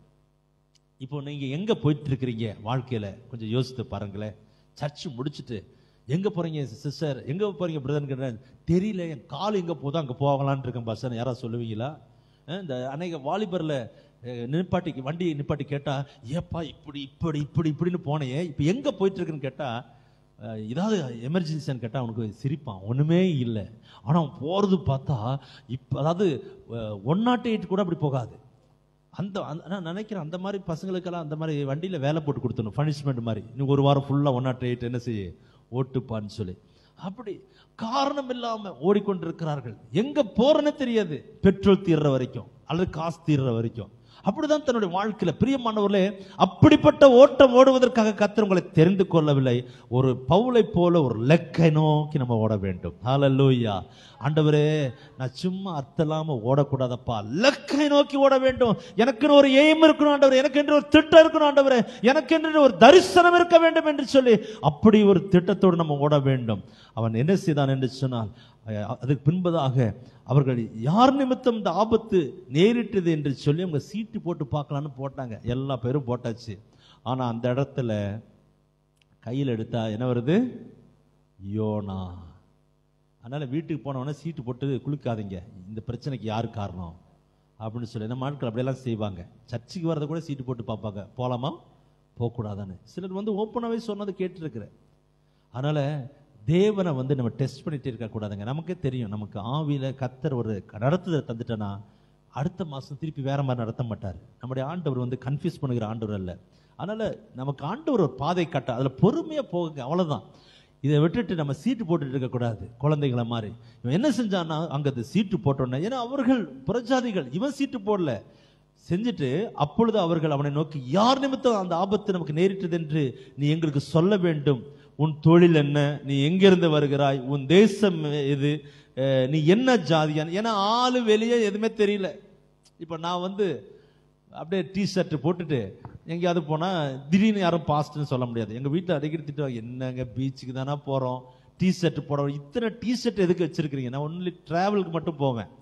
இப்போ நீங்க எங்க போயிட்டு இருக்கிறீங்க வாழ்க்கையில கொஞ்சம் யோசித்து பாருங்களேன். சர்ச்சு முடிச்சுட்டு எங்க போறீங்க சிஸ்டர், எங்க போறீங்க பிரதர்? தெரியல, என் கால் எங்க போதோ அங்க போகலான் இருக்கேன் பஸ்ஸன். யாராவது சொல்லுவீங்களா? இந்த அநேக வாலிபர்ல நிப்பாட்டி வண்டியை நிப்பாட்டி கேட்டா, ஏப்பா இப்படி இப்படி இப்படி இப்படின்னு போனேன், இப்ப எங்க போயிட்டு இருக்குன்னு கேட்டா, ஏதாவது எமர்ஜென்சின்னு கேட்டா அவனுக்கு சிரிப்பான். ஒண்ணுமே இல்லை. ஆனா அவன் போறது பார்த்தா இப்ப அதாவது ஒன் நாட் எயிட் கூட அப்படி போகாது. அந்த நான் நினைக்கிறேன் அந்த மாதிரி பசங்களுக்கெல்லாம் அந்த மாதிரி வண்டியில வேலை போட்டு கொடுத்தணும், பனிஷ்மெண்ட் மாதிரி. இன்னும் ஒரு வாரம் ஃபுல்லா ஒன் நாட் எயிட் என்ன செய்ய ஓட்டுப்பான்னு சொல்லி அப்படி காரணம் இல்லாம ஓடிக்கொண்டிருக்கிறார்கள். எங்க போறன்னு தெரியாது, பெட்ரோல் தீர்ற வரைக்கும் அல்லது காசு தீர்ற வரைக்கும். அப்படிதான் தன்னுடைய வாழ்க்கையில பிரியமானவர்களே, அப்படிப்பட்ட ஓட்டம் ஓடுவதற்காக கர்த்தர் உங்களை தெரிந்து கொள்ளவில்லை. ஒரு பவுலை போல ஒரு லெக்கை நோக்கி நம்ம ஓட வேண்டும். ஹல்லேலூயா. ஆண்டவரே, நான் சும்மா அர்த்தம் இல்லாம ஓடக்கூடாதப்பா, லெக்கை நோக்கி ஓட வேண்டும். எனக்குன்னு ஒரு எய்ம் இருக்கணும் ஆண்டவரே, எனக்கு ஒரு திட்டம் இருக்கணும் ஆண்டவரே, எனக்கு ஒரு தரிசனம் இருக்க வேண்டும் என்று சொல்லி அப்படி ஒரு திட்டத்தோடு நம்ம ஓட வேண்டும். அவன் என்ன செய்தான் என்று சொன்னால், அதுக்கு பின்பதாக அவர்கள் யார் நிமித்தம் இந்த ஆபத்து நேரிட்டது என்று சொல்லி அவங்க சீட்டு போட்டு பார்க்கலான்னு போட்டாங்க. எல்லா பேரும் போட்டாச்சு. ஆனா அந்த இடத்துல கையில் எடுத்தா என்ன வருது? யோனா. அதனால வீட்டுக்கு போனவொடனே சீட்டு போட்டு குளிக்காதீங்க, இந்த பிரச்சனைக்கு யார் காரணம் அப்படின்னு சொல்லி. நம்ம ஆட்கள் அப்படியெல்லாம் செய்வாங்க. சர்ச்சுக்கு வரதை கூட சீட்டு போட்டு பார்ப்பாங்க, போகலாமா போகக்கூடாதான்னு. சிலர் வந்து ஓப்பனாகவே சொன்னது கேட்டுருக்குறேன். அதனால தேவனை வந்து நம்ம டெஸ்ட் பண்ணிட்டு இருக்க கூடாதுங்க. நமக்கே தெரியும், நமக்கு ஆவியில கர்த்தர் ஒரு நடத்துதல் தந்துட்டனா அடுத்த மாசம் திருப்பி வேற மாதிரி நடத்த மாட்டார். நம்முடைய ஆண்டவர் வந்து கன்ஃபியூஸ் பண்ணுகிற ஆண்டவர் அல்ல. அதனால நமக்கு ஆண்டவர் ஒரு பாதை கட்ட, அதுல பொறுமையா போகுங்க, அவ்வளவுதான். இதை விட்டுட்டு நம்ம சீட்டு போட்டுட்டு இருக்க கூடாது. குழந்தைகளை மாதிரி இவன் என்ன செஞ்சான்னா அங்க சீட்டு போட்டோன்னா, ஏன்னா அவர்கள் புறஜாதிகள், இவன் சீட்டு போடல செஞ்சுட்டு, அப்பொழுது அவர்கள் அவனை நோக்கி, யார் நிமித்தம் அந்த ஆபத்து நமக்கு நேரிட்டது என்று நீ எங்களுக்கு சொல்ல வேண்டும். உன் தொழில் என்ன, நீ எங்கிருந்து வருகிறாய், உன் தேசம் எது, நீ என்ன ஜாதியான். ஏன்னா ஆளு வெளியே எதுவுமே தெரியல. இப்ப நான் வந்து அப்படியே டி ஷர்ட் போட்டுட்டு எங்கேயாவது போனா திடீர்னு யாரும் பாஸ்ட்னு சொல்ல முடியாது. எங்க வீட்டில் அடிக்கடி திட்டுவாங்க, என்னங்க பீச்சுக்கு தானே போறோம், டி ஷர்ட் போட, இத்தனை டி ஷர்ட் எதுக்கு வச்சிருக்கிறீங்க, நான் ஒன்லி டிராவலுக்கு மட்டும் போவேன்.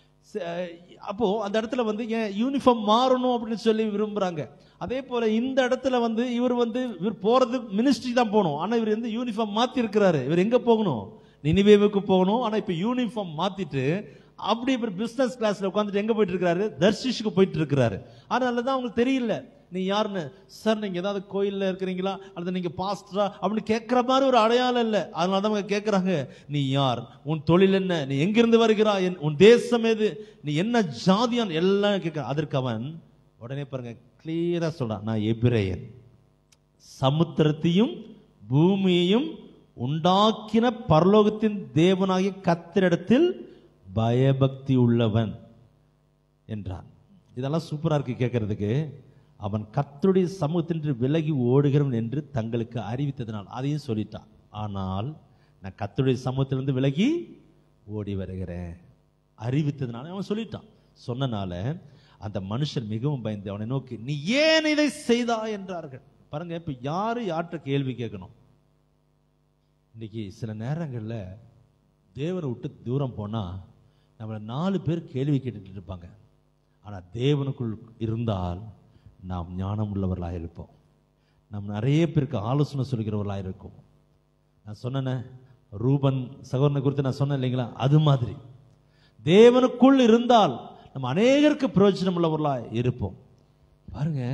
அப்போ அந்த இடத்துல வந்து ஏன் யூனிஃபார்ம் மாறணும் அப்படின்னு சொல்லி விரும்புறாங்க. அதே போல இந்த இடத்துல வந்து இவர் வந்து இவர் போறது மினிஸ்ட்ரி தான் போகணும், ஆனா இவர் வந்து யூனிஃபார்ம் மாத்தி இருக்கிறாரு. இவர் எங்க போகணும், நினிவேவுக்கு போகணும். ஆனா இப்ப யூனிஃபார்ம் மாத்திட்டு அப்படி இவர் பிசினஸ் கிளாஸ்ல உட்காந்துட்டு எங்க போயிட்டு இருக்காரு, தர்ஷிஷ்க்கு போயிட்டு இருக்கிறாரு. அதனாலதான் அவங்களுக்கு தெரியல நீ யாருன்னு. சார் நீங்க ஏதாவது கோயில்ல இருக்கிறீங்களா அல்லது நீங்க பாஸ்டரா அப்படின்னு கேட்கிற மாதிரி ஒரு அடையாளம் இல்லை. அதனாலதான் அவங்க கேட்கிறாங்க, நீ யார், உன் தொழில் என்ன, நீ எங்கிருந்து வருகிறாய், உன் தேசம் எது, நீ என்ன ஜாதியான், எல்லாம் கேட்க. அதற்கு அவன் உடனே பாருங்க கிளியரா சொல்றான், நான் எபிரேயன், சமுத்திரத்தையும் பூமியையும் உண்டாக்கின பரலோகத்தின் தேவனாகிய கர்த்தரிடத்தில் பயபக்தி உள்ளவன் என்றான். இதெல்லாம் சூப்பரா இருக்கு கேட்கறதுக்கு. அவன் கர்த்தருடைய சமூகத்தின்று விலகி ஓடுகிறவன் என்று தங்களுக்கு அறிவித்ததனால் அதையும் சொல்லிட்டான். ஆனால் நான் கர்த்தருடைய சமூகத்திலிருந்து விலகி ஓடி வருகிறேன் அறிவித்ததுனால அவன் சொல்லிட்டான். சொன்னனால அந்த மனுஷன் மிகவும் பயந்து அவனை நோக்கி, நீ ஏன் இதை செய்தா என்றார்கள். பாருங்க, இப்ப யாரு யார்கிட்ட கேள்வி கேட்கணும்? இன்னைக்கு சில நேரங்கள்ல தேவனை விட்டு தூரம் போனா நம்மளை நாலு பேர் கேள்வி கேட்டுட்டு இருப்பாங்க. ஆனா தேவனுக்குள் இருந்தால் நாம் ஞானம் உள்ளவர்களாக இருப்போம். நாம் நிறைய பேருக்கு ஆலோசனை சொல்கிறவர்களாக இருக்கும். நான் சொன்ன ரூபன் சகோதரனை குறித்து நான் சொன்னேன் இல்லைங்களா, அது மாதிரி தேவனுக்குள் இருந்தால் நம்ம அநேகருக்கு பிரயோஜனம் உள்ளவர்களாக இருப்போம். பாருங்க,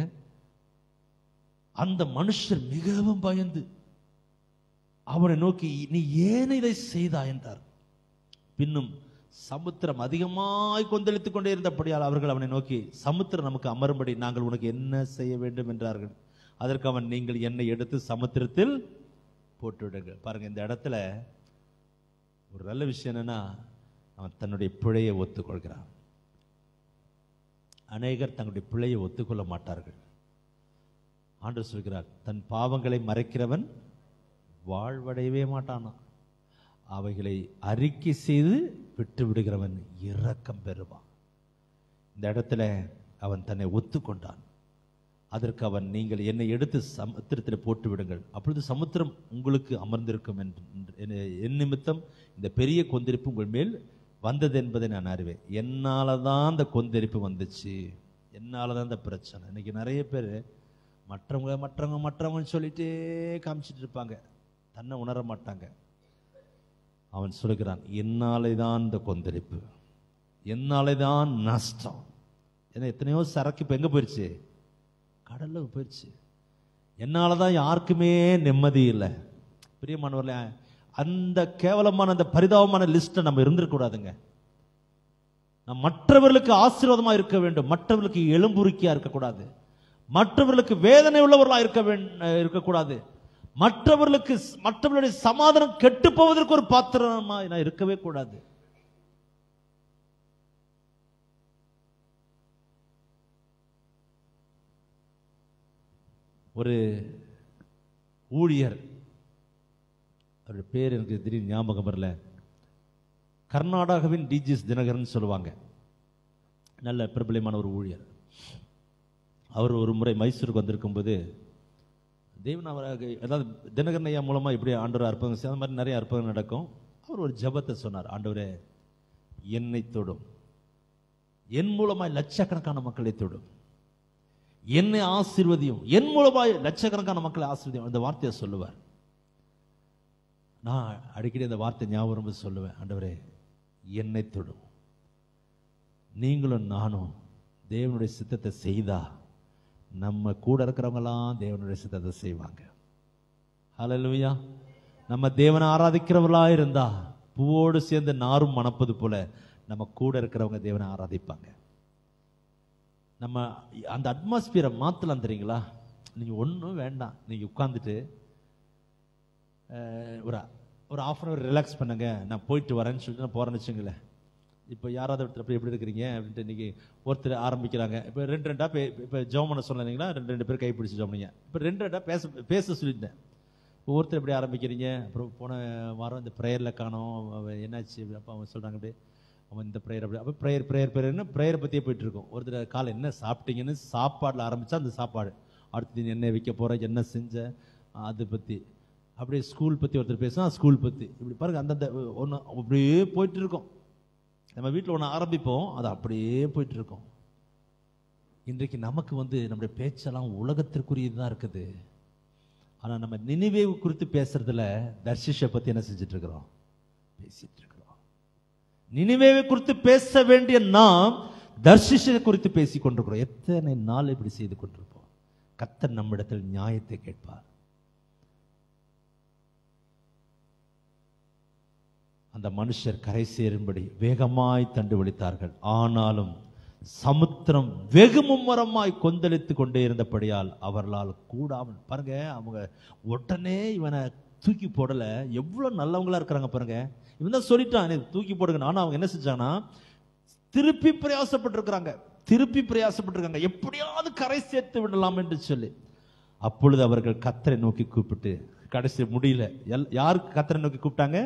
அந்த மனுஷர் மிகவும் பயந்து அவனை நோக்கி, நீ ஏன் இதை செய்தா என்றார். பின்னும் சமுத்திரம் அதிகமாய் கொந்தளித்துக் கொண்டே இருந்தபடியால் அவர்கள் அவனை நோக்கி, சமுத்திரம் நமக்கு அமரும்படி நாங்கள் உனக்கு என்ன செய்ய வேண்டும் என்றார்கள். அதற்கு அவன், நீங்கள் என்னை எடுத்து சமுத்திரத்தில் போட்டு விடுங்கள். பாருங்க, இந்த இடத்துல ஒரு நல்ல விஷயம் என்னன்னா, அவன் தன்னுடைய பிழையை ஒத்துக்கொள்கிறான். அநேகர் தங்களுடைய பிழையை ஒத்துக்கொள்ள மாட்டார்கள். ஆண்டவர் சொல்கிறார், தன் பாவங்களை மறைக்கிறவன் வாழ்வடையவே மாட்டானா, அவைகளை அறிக்கை செய்து விட்டு விடுகிறவன் இரக்கம் பெறுவான். இந்த இடத்துல அவன் தன்னை ஒத்துக்கொண்டான். அதற்கு அவன், நீங்கள் என்னை எடுத்து சமுத்திரத்தில் போட்டு விடுங்கள், அப்பொழுது சமுத்திரம் உங்களுக்கு அமர்ந்திருக்கும் என்று என் நிமித்தம் இந்த பெரிய கொந்தளிப்பு உங்கள் மேல் வந்தது என்பதை நான் அறிவேன். என்னாலதான் இந்த கொந்தளிப்பு வந்துச்சு, என்னாலதான் இந்த பிரச்சனை. இன்னைக்கு நிறைய பேர் மற்றவங்க மற்றவங்க மற்றவங்க சொல்லிட்டே காமிச்சிட்டு இருப்பாங்க, தன்னை உணர மாட்டாங்க. அவன் சொல்கிறான், என்னாலே தான் இந்த கொந்தளிப்பு, என்னாலே தான் நஷ்டம். ஏன்னா எத்தனையோ சரக்கு இப்ப எங்க போயிடுச்சு, கடல்ல போயிடுச்சு. என்னாலதான் யாருக்குமே நிம்மதி இல்லை. பிரியமானவர்களே, அந்த கேவலமான அந்த பரிதாபமான லிஸ்ட்டை நம்ம இருந்திருக்கூடாதுங்க. நம்ம மற்றவர்களுக்கு ஆசீர்வாதமா இருக்க வேண்டும், மற்றவர்களுக்கு எலும்புருக்கியா இருக்கக்கூடாது, மற்றவர்களுக்கு வேதனை உள்ளவர்களா இருக்க இருக்கக்கூடாது, மற்றவர்களுக்கு மற்றவர்களுடைய சமாதானம் கெட்டு போவதற்கு ஒரு பாத்திரமா நான் இருக்கவே கூடாது. ஒரு ஊழியர், அவருடைய பேர் எனக்கு திடீர்னு ஞாபகம் வரல, கர்நாடகாவின் டிஜிஎஸ் தினகரன் சொல்லுவாங்க, நல்ல பிரபலமான ஒரு ஊழியர். அவர் ஒரு முறை மைசூருக்கு வந்திருக்கும் போது தேவன் அவராக, அதாவது தினகரன் ஐயா மூலமா இப்படி ஆண்டவர் அற்புதம், அந்த மாதிரி நிறைய அற்புதம் நடக்கும். அவர் ஒரு ஜெபத்தை சொன்னார், ஆண்டவரே என்னை தொடும், என் மூலமாய் லட்சக்கணக்கான மக்களை தொடும், என்னை ஆசீர்வதியும், என் மூலமாய் லட்சக்கணக்கான மக்களை ஆசீர்வதியும். அந்த வார்த்தையை சொல்லுவார். நான் அடிக்கடி அந்த வார்த்தை ஞாபகம் சொல்லுவேன், ஆண்டவரே என்னை தொடும். நீங்களும் நானும் தேவனுடைய சித்தத்தை செய்தா நம்ம கூட இருக்கிறவங்களாம் தேவனுடைய சித்தத்தை செய்வாங்க. ஹல்லேலூயா. நம்ம தேவனை ஆராதிக்கிறவர்களா இருந்தா பூவோடு சேர்ந்து நாரும் மணப்பது போல நம்ம கூட இருக்கிறவங்க தேவனை ஆராதிப்பாங்க. நம்ம அந்த அட்மாஸ்பியரை மாத்தலாம் தெரியுங்களா? நீங்க ஒன்றும் வேண்டாம், நீங்க உட்கார்ந்துட்டு ஒரு ஒரு ஆஃப் அன் அவர் ரிலாக்ஸ் பண்ணுங்க, நான் போயிட்டு வரேன்னு சொல்லிட்டு நான் போறேன்னு வச்சுங்களேன். இப்போ யாராவது ஒருத்தர் அப்படி எப்படி இருக்கிறீங்க அப்படின்ட்டு இன்னைக்கு ஒருத்தர் ஆரம்பிக்கிறாங்க. இப்போ ரெண்டு ரெண்டா இப்போ ஜெபம் பண்ண சொன்னீங்களா, ரெண்டு ரெண்டு பேர் கைப்பிடிச்சு ஜெபம் பண்ணீங்க. இப்போ ரெண்டு ரெண்டா பேச பேச சொல்லிட்டேன். இப்போ ஒருத்தர் எப்படி ஆரம்பிக்கிறீங்க, அப்புறம் போன வாரம் இந்த ப்ரேயரில் காணோம், என்னாச்சு அப்போ அவங்க சொல்கிறாங்க அப்படியே அவன் இந்த ப்ரேயர் அப்படி அப்போ ப்ரேயர் ப்ரேயர் ப்ரேயர்னு ப்ரேயரை பற்றியே போயிட்டு இருக்கோம். ஒருத்தர் காலை என்ன சாப்பிட்டீங்கன்னு சாப்பாடில் ஆரம்பித்தா அந்த சாப்பாடு, அடுத்து என்ன வைக்க போகிற, என்ன செஞ்ச, அதை பற்றி அப்படியே ஸ்கூல் பற்றி ஒருத்தர் பேசுனா ஸ்கூல் பற்றி இப்படி பாருங்கள். அந்தந்த ஒன்று அப்படியே போயிட்டு இருக்கோம். நம்ம வீட்டில் ஒன்று ஆரம்பிப்போம், அது அப்படியே போயிட்டு இருக்கோம். இன்றைக்கு நமக்கு வந்து நம்முடைய பேச்செல்லாம் உலகத்திற்குரியது தான் இருக்குது. ஆனால் நம்ம நினைவே குறித்து பேசுறதுல தர்ஷிஷை பற்றி என்ன செஞ்சுட்டு இருக்கிறோம், பேசிட்டு இருக்கிறோம். நினைவே குறித்து பேச வேண்டிய நாம் தர்ஷிஷை குறித்து பேசி கொண்டிருக்கிறோம். எத்தனை நாள் இப்படி செய்து கொண்டிருப்போம். கர்த்தர் நம்மிடத்தில் நியாயத்தை கேட்பார். அந்த மனுஷர் கரை சேரும்படி வேகமாய் தண்டு வலித்தார்கள். ஆனாலும் சமுத்திரம் வெகு மும்மரமாய் கொந்தளித்து கொண்டே இருந்தபடியால் அவர்களால் கூடாமல். பாருங்க, அவங்க உடனே இவனை தூக்கி போடல. எவ்வளவு நல்லவங்களா இருக்கிறாங்க பாருங்க. இவன் தான் சொல்லிட்டான் தூக்கி போடுங்க. ஆனா அவங்க என்ன செஞ்சாங்கன்னா திருப்பி பிரயாசப்பட்டிருக்கிறாங்க, திருப்பி பிரயாசப்பட்டிருக்காங்க, எப்படியாவது கரை சேர்த்து விடலாம் என்று சொல்லி. அப்பொழுது அவர்கள் கர்த்தரை நோக்கி கூப்பிட்டு, கடைசி முடியல, யாருக்கு கர்த்தரை நோக்கி கூப்பிட்டாங்க?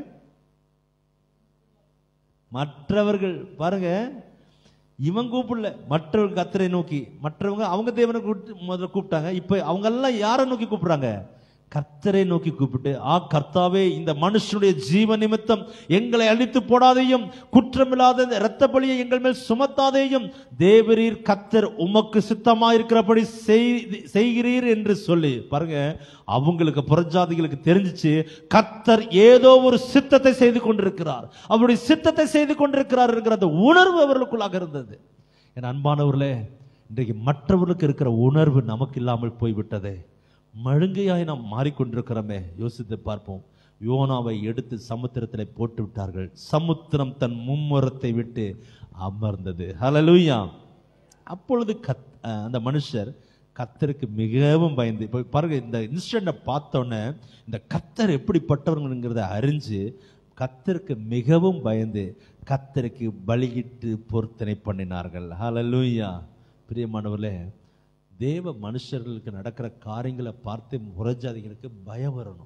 மற்றவர்கள். பாருங்க, இவன் கூப்பிடல, மற்றவர்கள் கர்த்தரை நோக்கி. மற்றவங்க அவங்க தேவனை முதல்ல கூப்பிட்டாங்க. இப்ப அவங்க எல்லாம் யாரை நோக்கி கூப்பிடுறாங்க? கர்த்தரை நோக்கி கூப்பிட்டு, ஆ கர்த்தாவே, இந்த மனுஷனுடைய ஜீவ நிமித்தம் எங்களை அழித்து போடாதையும், குற்றமில்லாத இரத்த பலியை எங்கள் மேல் சுமத்தாதையும், தேவரீர் கர்த்தர் உமக்கு சித்தமாயிருக்கிறபடி செய்கிறீர் என்று சொல்லி. பாருங்க, அவங்களுக்கு புறஜாதிகளுக்கு தெரிஞ்சிச்சு கர்த்தர் ஏதோ ஒரு சித்தத்தை செய்து கொண்டிருக்கிறார், அவருடைய சித்தத்தை செய்து கொண்டிருக்கிறார் என்கிற அந்த உணர்வு அவர்களுக்குள்ளாக இருந்தது. என் அன்பானவர்களே, இன்றைக்கு மற்றவர்களுக்கு இருக்கிற உணர்வு நமக்கு இல்லாமல் போய்விட்டதே. மழுங்கையாய் நாம் மாறிக்கொண்டிருக்கிறோமே. யோசித்து பார்ப்போம். யோனாவை எடுத்து சமுத்திரத்தில் போட்டு விட்டார்கள். சமுத்திரம் தன் மும்முரத்தை விட்டு அமர்ந்தது. ஹல்லேலூயா. அப்பொழுது கத் அந்த மனுஷர் கர்த்தருக்கு மிகவும் பயந்து. இப்போ பாருங்க, இந்த இன்சிடென்ட்டை பார்த்தோன்னே இந்த கர்த்தர் எப்படிப்பட்டவங்கிறத அறிஞ்சு கர்த்தருக்கு மிகவும் பயந்து கர்த்தருக்கு பலியிட்டு பொருத்தனை பண்ணினார்கள். ஹல்லேலூயா. பிரியமானவர்களே, தேவ மனுஷர்களுக்கு நடக்கிற காரியங்களை பார்த்து புறஜாதிகளுக்கு பயம் வரணும்.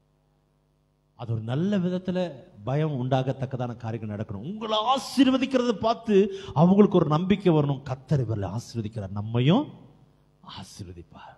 அது ஒரு நல்ல விதத்துல பயம் உண்டாகத்தக்கதான காரியங்கள் நடக்கணும். உங்களை ஆசீர்வதிக்கிறத பார்த்து அவங்களுக்கு ஒரு நம்பிக்கை வரணும். கர்த்தர் இவர்களை ஆசீர்வதிக்கிறார், நம்மையும் ஆசீர்வதிப்பார்,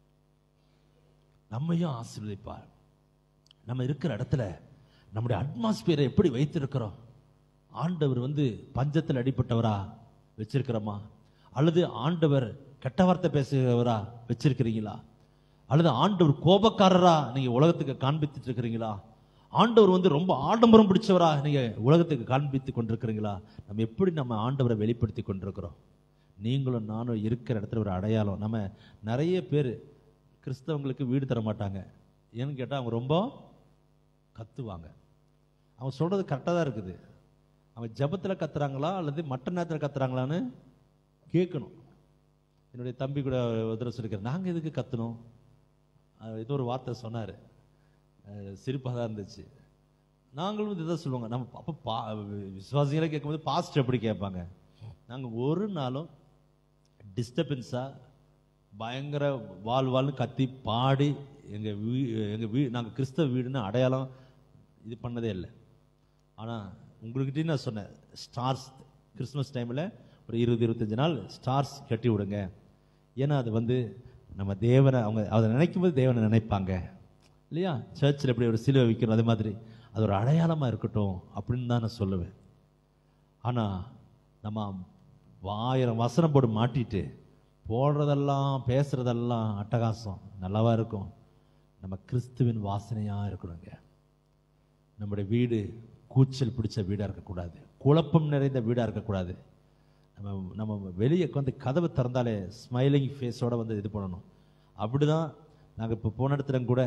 நம்மையும் ஆசீர்வதிப்பார். நம்ம இருக்கிற இடத்துல நம்முடைய அட்மாஸ்பியரை எப்படி வைத்திருக்கிறோம்? ஆண்டவர் வந்து பஞ்சத்தில் அடிப்பட்டவரா வச்சிருக்கிறோமா? அல்லது ஆண்டவர் கெட்ட வார்த்தை பேசுகிறவரா வச்சிருக்கிறீங்களா? அல்லது ஆண்டவர் கோபக்காரரா நீங்க உலகத்துக்கு காண்பித்துட்டு இருக்கிறீங்களா? ஆண்டவர் வந்து ரொம்ப ஆடம்பரம் பிடிச்சவரா நீங்க உலகத்துக்கு காண்பித்து கொண்டிருக்கிறீங்களா? நம்ம எப்படி நம்ம ஆண்டவரை வெளிப்படுத்தி கொண்டிருக்கிறோம்? நீங்களும் நானும் இருக்கிற இடத்துல ஒரு அடையாளம். நம்ம நிறைய பேர் கிறிஸ்தவங்களுக்கு வீடு தர மாட்டாங்க. ஏன்னு கேட்டால் அவங்க ரொம்ப கத்துவாங்க. அவங்க சொல்றது கரெக்டாக தான் இருக்குது. அவங்க ஜபத்தில் கத்துறாங்களா அல்லது மற்ற நேரத்தில் கத்துறாங்களான்னு கேட்கணும். என்னுடைய தம்பி கூட உதர சொல்லிக்கிறேன், நாங்கள் எதுக்கு கத்தணும்? ஏதோ ஒரு வார்த்தை சொன்னார், சிரிப்பாக தான் இருந்துச்சு. நாங்களும் இதை சொல்லுவாங்க. நம்ம அப்போ பா விசுவாசிகளை கேட்கும்போது பாஸ்ட் எப்படி கேட்பாங்க? நாங்கள் ஒரு நாளும் டிஸ்டர்பன்ஸாக பயங்கர வாழ் வாழ்னு கத்தி பாடி எங்கள் வீ எங்கள் வீ நாங்கள் கிறிஸ்தவ வீடுன்னு அடையாளம் இது பண்ணதே இல்லை. ஆனால் உங்கள்கிட்டயும் நான் சொன்னேன், ஸ்டார்ஸ் கிறிஸ்மஸ் டைமில் ஒரு இருபது இருபத்தஞ்சு நாள் ஸ்டார்ஸ் கட்டி விடுங்க. ஏன்னா அது வந்து நம்ம தேவனை அவங்க அதை நினைக்கும் போது தேவனை நினைப்பாங்க இல்லையா? சர்ச்சில் எப்படி ஒரு சிலுவை வைக்கணும், அதே மாதிரி அது ஒரு அடையாளமாக இருக்கட்டும் அப்படின்னு தான் நான் சொல்லுவேன். ஆனால் நம்ம ஆயிரம் வசனம் போட்டு மாட்டிட்டு போடுறதெல்லாம் பேசுறதெல்லாம் அட்டகாசம் நல்லாவா இருக்கும். நம்ம கிறிஸ்துவின் வாசனையாக இருக்கணுங்க. நம்முடைய வீடு கூச்சல் பிடிச்ச வீடாக இருக்கக்கூடாது, குழப்பம் நிறைந்த வீடாக இருக்கக்கூடாது. நம்ம நம்ம வெளியே வந்து கதவை திறந்தாலே ஸ்மைலிங் ஃபேஸோடு வந்து இது பண்ணணும். அப்படி தான் நாங்கள் இப்போ போன இடத்துல கூட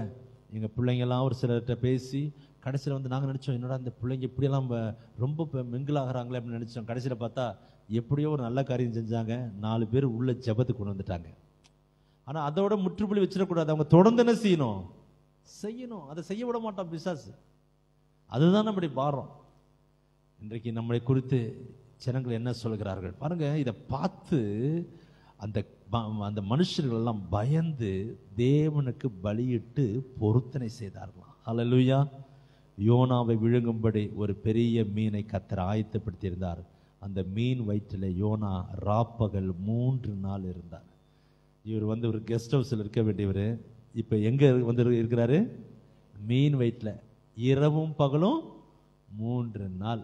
எங்கள் பிள்ளைங்கெல்லாம் ஒரு சிலர்கிட்ட பேசி கடைசியில் வந்து நாங்கள் நினச்சோம், என்னடா இந்த பிள்ளைங்க இப்படியெல்லாம் ரொம்ப மிங்கிள் ஆகிறாங்களே அப்படின்னு நினச்சோம். கடைசியில் பார்த்தா எப்படியோ ஒரு நல்ல காரியம் செஞ்சாங்க, நாலு பேர் உள்ள ஜெபத்துக்கு கொண்டு வந்துட்டாங்க. ஆனால் அதோட முற்றுப்புள்ளி வச்சிடக்கூடாது, அவங்க தொடர்ந்து என்ன செய்யணும், செய்யணும். அதை செய்ய விட மாட்டான் பிசாசு. அதுதான் நம்முடைய பாரம். இன்றைக்கு நம்மளை குறித்து ஜனங்கள் என்ன சொல்கிறார்கள் பாருங்க. இதை பார்த்து அந்த அந்த மனுஷர்கள் எல்லாம் பயந்து தேவனுக்கு பலியிட்டு பொருத்தனை செய்தார்களாம். ஹல்லேலூயா. யோனாவை விழுங்கும்படி ஒரு பெரிய மீனை கர்த்தர் ஆயத்தப்படுத்தி இருந்தார். அந்த மீன் வயிற்றில் யோனா ராப்பகல் மூன்று நாள் இருந்தார். இவர் வந்து ஒரு கெஸ்ட் ஹவுஸில் இருக்க வேண்டியவர் இப்போ எங்கே வந்து இருக்கிறாரு, மீன் வயிற்றில். இரவும் பகலும் மூன்று நாள்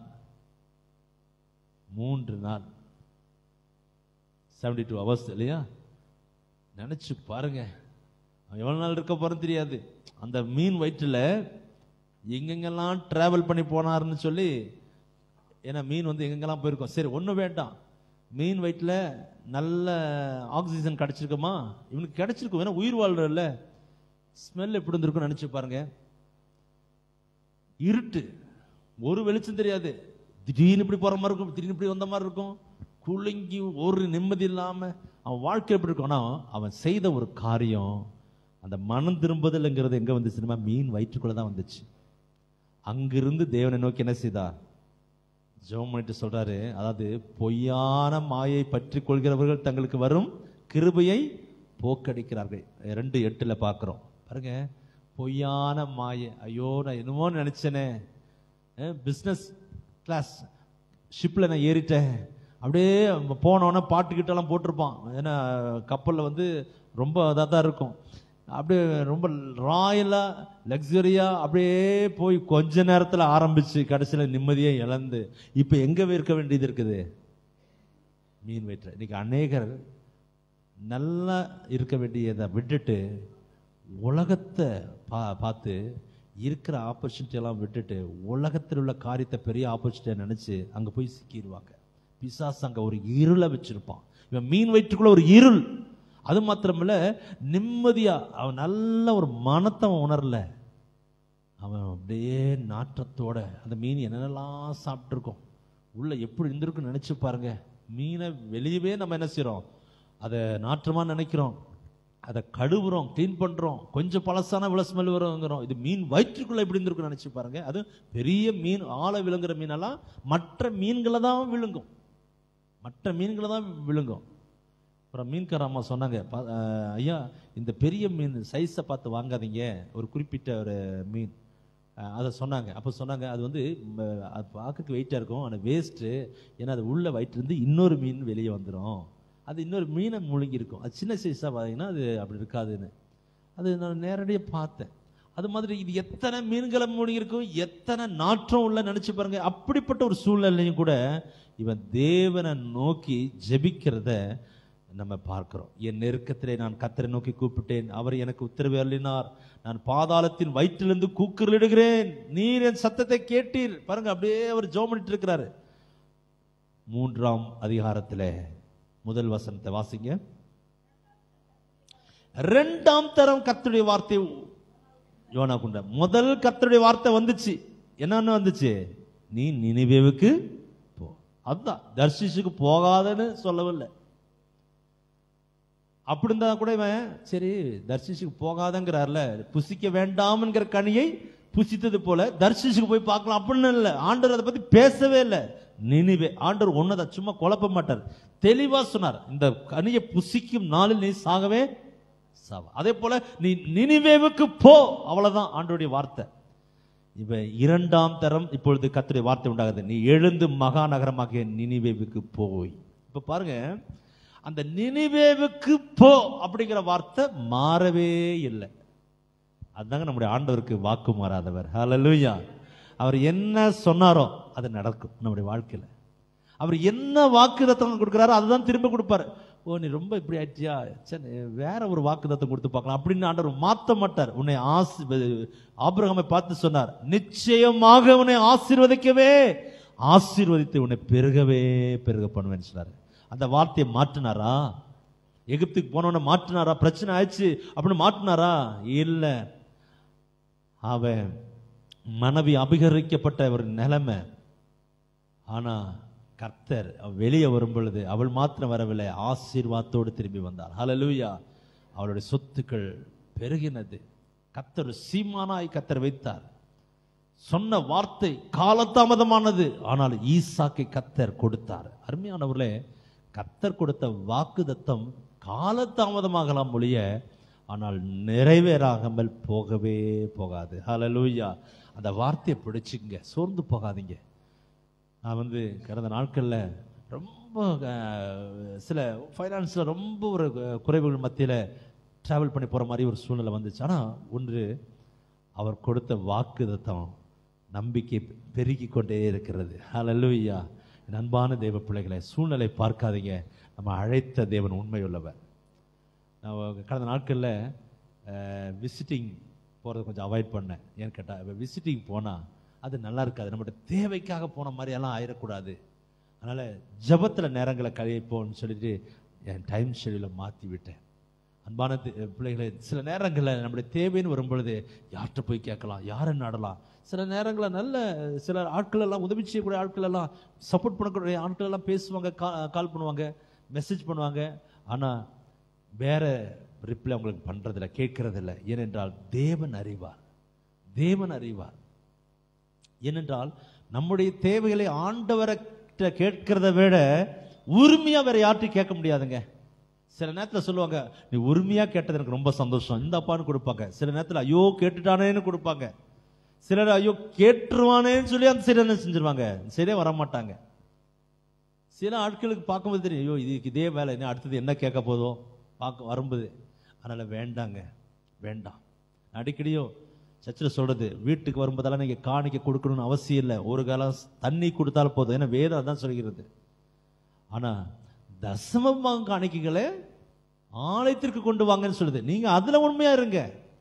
மூன்று நாள் செவன்டி டூ ஹவர்ஸ் இல்லையா? நினைச்சு பாருங்க, எவ்வளவு நாள் இருக்க போறன்னு தெரியாது. அந்த மீன் வயிற்றுல எங்கெங்கெல்லாம் டிராவல் பண்ணி போனாருன்னு சொல்லி, ஏன்னா மீன் வந்து எங்கெங்கெல்லாம் போயிருக்கோம். சரி ஒன்றும் வேண்டாம், மீன் வயிற்றுல நல்ல ஆக்சிஜன் கிடைச்சிருக்குமா? இவனுக்கு கிடைச்சிருக்கும், ஏன்னா உயிர் வாழ்றல. ஸ்மெல் எப்படி இருந்திருக்கும் நினைச்சு பாருங்க. இருட்டு, ஒரு வெளிச்சம் தெரியாது. திடீர்னு இப்படி போற மாதிரி இருக்கும், திடீர்னு இப்படி வந்த மாதிரி இருக்கும். குலுங்கி ஒரு நிம்மதி இல்லாம அவன் வாழ்க்கை எப்படி இருக்கும். ஆனா அவன் செய்த ஒரு காரியம், அந்த மனம் திரும்புதல்ங்கிறது எங்க வந்துச்சுன்னா மீன் வயிற்றுக்குள்ளதான் வந்துச்சு. அங்கிருந்து தேவனை நோக்கி என்ன செய்தார், ஜெபம் பண்ணிட்டு சொல்றாரு, அதாவது பொய்யான மாயை பற்றி கொள்கிறவர்கள் தங்களுக்கு வரும் கிருபையை போக்கடிக்கிறார்கள். ரெண்டு எட்டுல பாக்குறோம் பாருங்க. பொய்யான மாயை, ஐயோ நான் என்னமோ நினைச்சேனே, பிசினஸ் கிளாஸ் ஷிப்ல நான் ஏறிட்டேன், அப்படியே போனோன்னா பாட்டுக்கிட்டெல்லாம் போட்டிருப்பான். ஏன்னா கப்பலில் வந்து ரொம்ப இதாக தான் இருக்கும். அப்படியே ரொம்ப ராயலா லக்ஸரியா அப்படியே போய் கொஞ்ச நேரத்தில் ஆரம்பிச்சு கடைசியில் நிம்மதியை இழந்து இப்போ எங்கே இருக்க வேண்டியது இருக்குது, மீன் வயிற்று. இன்னைக்கு அநேகர் நல்லா இருக்க வேண்டியதை விட்டுட்டு உலகத்தை பா பார்த்து இருக்கிற ஆப்பர்ச்சுனிட்டி எல்லாம் விட்டுட்டு உலகத்தில் உள்ள காரியத்தை பெரிய ஆப்பர்ச்சுனிட்டியை நினைச்சு அங்க போய் சிக்கிடுவாங்க. பிசாசு அங்க ஒரு இருளை வச்சிருப்பான். இவன் மீன் வயிற்றுக்குள்ள ஒரு இருள். அது மாத்திரமில்ல, நிம்மதியா அவன் நல்ல ஒரு மனத்தை அவன் உணரல. அவன் அப்படியே நாற்றத்தோட அந்த மீன் என்னென்னலாம் சாப்பிட்டு இருக்கோம், உள்ள எப்படி இருந்திருக்குன்னு நினைச்சு பாருங்க. மீனை வெளியவே நம்ம என்ன செய்யறோம், அதை நாற்றமா நினைக்கிறோம், அதை கழுவுறோம், கிளீன் பண்றோம், கொஞ்சம் பழசான இவ்வளவு ஸ்மெல் வருங்கிறோம். இது மீன் வயிற்றுக்குள்ள எப்படி இருந்திருக்குன்னு நினைச்சு பாருங்க. அது பெரிய மீன், ஆழ விழுங்குற மீனெல்லாம் மற்ற மீன்களை தான் விழுங்கும், மற்ற மீன்களை தான் விழுங்கும். அப்புறம் மீன்கார அம்மா சொன்னாங்க, ஐயா இந்த பெரிய மீன் சைஸை பார்த்து வாங்காதீங்க, ஒரு குறிப்பிட்ட ஒரு மீன் அதை சொன்னாங்க. அப்போ சொன்னாங்க அது வந்து அது பார்க்க வெயிட்டாக இருக்கும், ஆனால் வேஸ்ட்டு, ஏன்னா அது உள்ள வயிற்றுலேருந்து இன்னொரு மீன் வெளியே வந்துடும், அது இன்னொரு மீனை முழுங்கி இருக்கும், அது சின்ன சைஸாக பார்த்தீங்கன்னா அது அப்படி இருக்காதுன்னு. அது நான் நேரடியாக பார்த்தேன். அது மாதிரி இது எத்தனை மீன்களை முழுங்கிருக்கும், எத்தனை நாற்றம் உள்ள நினைச்சு பாருங்க. அப்படிப்பட்ட ஒரு சூழ்நிலையும் கூட இவன் தேவனை நோக்கி ஜெபிக்கிறத நம்ம பார்க்கிறோம். என் நெருக்கத்திலே நான் கர்த்தரை நோக்கி கூப்பிட்டேன், அவர் எனக்கு உத்தரவு அருளினார், நான் பாதாளத்தின் வயிற்றிலிருந்து கூக்குரலிடுகிறேன், நீர் என் சத்தத்தை கேட்டீர். பாருங்க, அப்படியே அவர் ஜெபம் பண்ணிட்டு இருக்கிறாரு. மூன்றாம் அதிகாரத்திலே முதல் வசனத்தை வாசிங்க. இரண்டாம் தரம் கர்த்தருடைய வார்த்தை யோனா கொண்ட. முதல் கர்த்தருடைய வார்த்தை வந்துச்சு, என்னன்னு வந்துச்சு, நீ நினிவேவுக்கு போ. அதுதான், தர்ஷீஷுக்கு போகாதன்னு சொல்லவில்லை. அப்படி இருந்தா கூட இவன் சரி தர்ஷீஷுக்கு போகாதங்கிறார்ல, புசிக்க வேண்டாம்ங்கிற கனியை புசித்தது போல தர்ஷீஷுக்கு போய் பார்க்கலாம் அப்படின்னு இல்லை. ஆண்டவர் அதை பத்தி பேசவே இல்லை. நினிவே, ஆண்டவர் ஒன்னதான், சும்மா குழப்ப மாட்டார், தெளிவா சொன்னார், இந்த கனியை புசிக்கும் நாளில் நீ சாகவே சாவ. அதே போல நீ நினிவேவுக்கு போ, அவ்வளவுதான் ஆண்டவருடைய வார்த்தை. இப்ப இரண்டாம் தரம் இப்பொழுது கர்த்தருடைய வார்த்தை உண்டாகுது, நீ எழுந்து மகா நகரமாகிய நினிவேவுக்கு போய். இப்ப பாருங்க, அந்த நினிவேவுக்கு போ அப்படிங்கிற வார்த்தை மாறவே இல்லை. அதுதாங்க நம்முடைய ஆண்டவருக்கு வாக்கு மாறாதவர். ஹல்லேலூயா. அவர் என்ன சொன்னாரோ அது நடக்கும் நம்முடைய வாழ்க்கையில. அவர் என்ன வாக்கு தத்தம் கொடுக்கிறாரோ அதுதான் திரும்ப கொடுப்பாரு. ஓ நீ ரொம்ப இப்படி ஆயிடுச்சியா, சரி வேற ஒரு வாக்கு தத்தம் கொடுத்து பார்க்கலாம் அப்படின்னு ஆண்டவர் மாற்ற மாட்டார். உன்னை ஆசி ஆபிரகாமை பார்த்து சொன்னார், நிச்சயமாக உன்னை ஆசீர்வதிக்கவே ஆசீர்வதித்து உன்னை பெருகவே பெருக பண்ணுவேன்னு சொன்னார். அந்த வார்த்தையை மாற்றினாரா? எகிப்துக்கு போனவன மாற்றினாரா? பிரச்சனை ஆயிடுச்சு அப்படின்னு மாற்றினாரா? இல்ல. அவன் மனைவி அபகரிக்கப்பட்ட ஒரு நிலைமை. ஆனா கர்த்தர் வெளியே வரும் பொழுது அவள் மாத்திரம் வரவில்லை, ஆசீர்வாதத்தோடு திரும்பி வந்தாள். ஹல்லேலூயா. அவளுடைய சொத்துக்கள் பெருகினது. கர்த்தர் சீமானாய் கர்த்தர் வைத்தார். சொன்ன வார்த்தை காலதாமதமானது, ஆனால் ஈசாக்கை கர்த்தர் கொடுத்தார். அருமையானவர்களே, கர்த்தர் கொடுத்த வாக்குத்தத்தம் காலதாமதமாகலாம் ஒழிய ஆனால் நிறைவேறாமல் போகவே போகாது. ஹல்லேலூயா. அந்த வார்த்தையை பிடிச்சிங்க, சோர்ந்து போகாதீங்க. நான் வந்து கடந்த நாட்களில் ரொம்ப சில ஃபைனான்ஸில் ரொம்ப ஒரு குறைவுகள் மத்தியில் ட்ராவல் பண்ணி போகிற மாதிரி ஒரு சூழ்நிலை வந்துச்சு. ஆனால் ஒன்று, அவர் கொடுத்த வாக்குத்தத்தம் நம்பிக்கை பெருகி கொண்டே இருக்கிறது. ஹல்லேலூயா. என் அன்பான தேவ பிள்ளைகளை, சூழ்நிலை பார்க்காதீங்க, நம்ம அழைத்த தேவன் உண்மையுள்ளவர். நான் கடந்த நாட்களில் விசிட்டிங் போகிறத கொஞ்சம் அவாய்ட் பண்ணேன். ஏன்னு கேட்டால், இப்போ விசிட்டிங் போனால் அது நல்லா இருக்காது, நம்மளுடைய தேவைக்காக போன மாதிரியெல்லாம் ஆயிடக்கூடாது. அதனால் ஜபத்தில் நேரங்களை கழிப்போன்னு சொல்லிட்டு என் டைம் ஷெடியூலை மாற்றி விட்டேன். அன்பான பிள்ளைகளை, சில நேரங்களில் நம்முடைய தேவைன்னு வரும்பொழுது யார்கிட்ட போய் கேட்கலாம், யாரை நாடலாம். சில நேரங்களில் நல்ல சில ஆட்கள் எல்லாம், உதவி செய்யக்கூடிய ஆட்கள் எல்லாம், சப்போர்ட் பண்ணக்கூடிய ஆட்கள் எல்லாம் பேசுவாங்க, கால் பண்ணுவாங்க, மெசேஜ் பண்ணுவாங்க. ஆனால் வேற ரிப்ளை அவங்களுக்கு பண்றதில்லை, கேட்கறதில்லை. ஏனென்றால் தேவன் அறிவார், தேவன் அறிவார். ஏனென்றால் நம்முடைய தேவைகளை ஆண்டவரை கேட்கிறத விட உரிமையா வேற யார்ட்டையும் கேட்க முடியாதுங்க. சில நேரத்தில் சொல்லுவாங்க, நீ உரிமையா கேட்டது எனக்கு ரொம்ப சந்தோஷம், இந்த அப்பான்னு கொடுப்பாங்க. சில நேரத்தில் ஐயோ கேட்டுட்டானேன்னு கொடுப்பாங்க. சிலர் ஐயோ கேட்டுருவானேன்னு சொல்லி அந்த சரி என்ன செஞ்சிருவாங்க, சரியே வரமாட்டாங்க. சில ஆட்களுக்கு பார்க்கும்போது தெரியும், ஐயோ இதுக்கு இதே வேலை, என்ன அடுத்தது என்ன கேட்க போதும் பார்க்க வரும்போது. அதனால வேண்டாங்க, வேண்டாம். அடிக்கடியும் சர்ச்சில் சொல்றது, வீட்டுக்கு வரும்போதெல்லாம் நீங்க காணிக்க கொடுக்கணும்னு அவசியம் இல்லை, ஒரு காலம் தண்ணி கொடுத்தாலும் போதும். ஏன்னா வேதம் அதான் சொல்கிறது. ஆனா தசமம் காணிக்கைகளை ஆலயத்திற்கு கொண்டு வாங்கன்னு சொல்லுது. நீங்க அதுல உண்மையா இருங்க.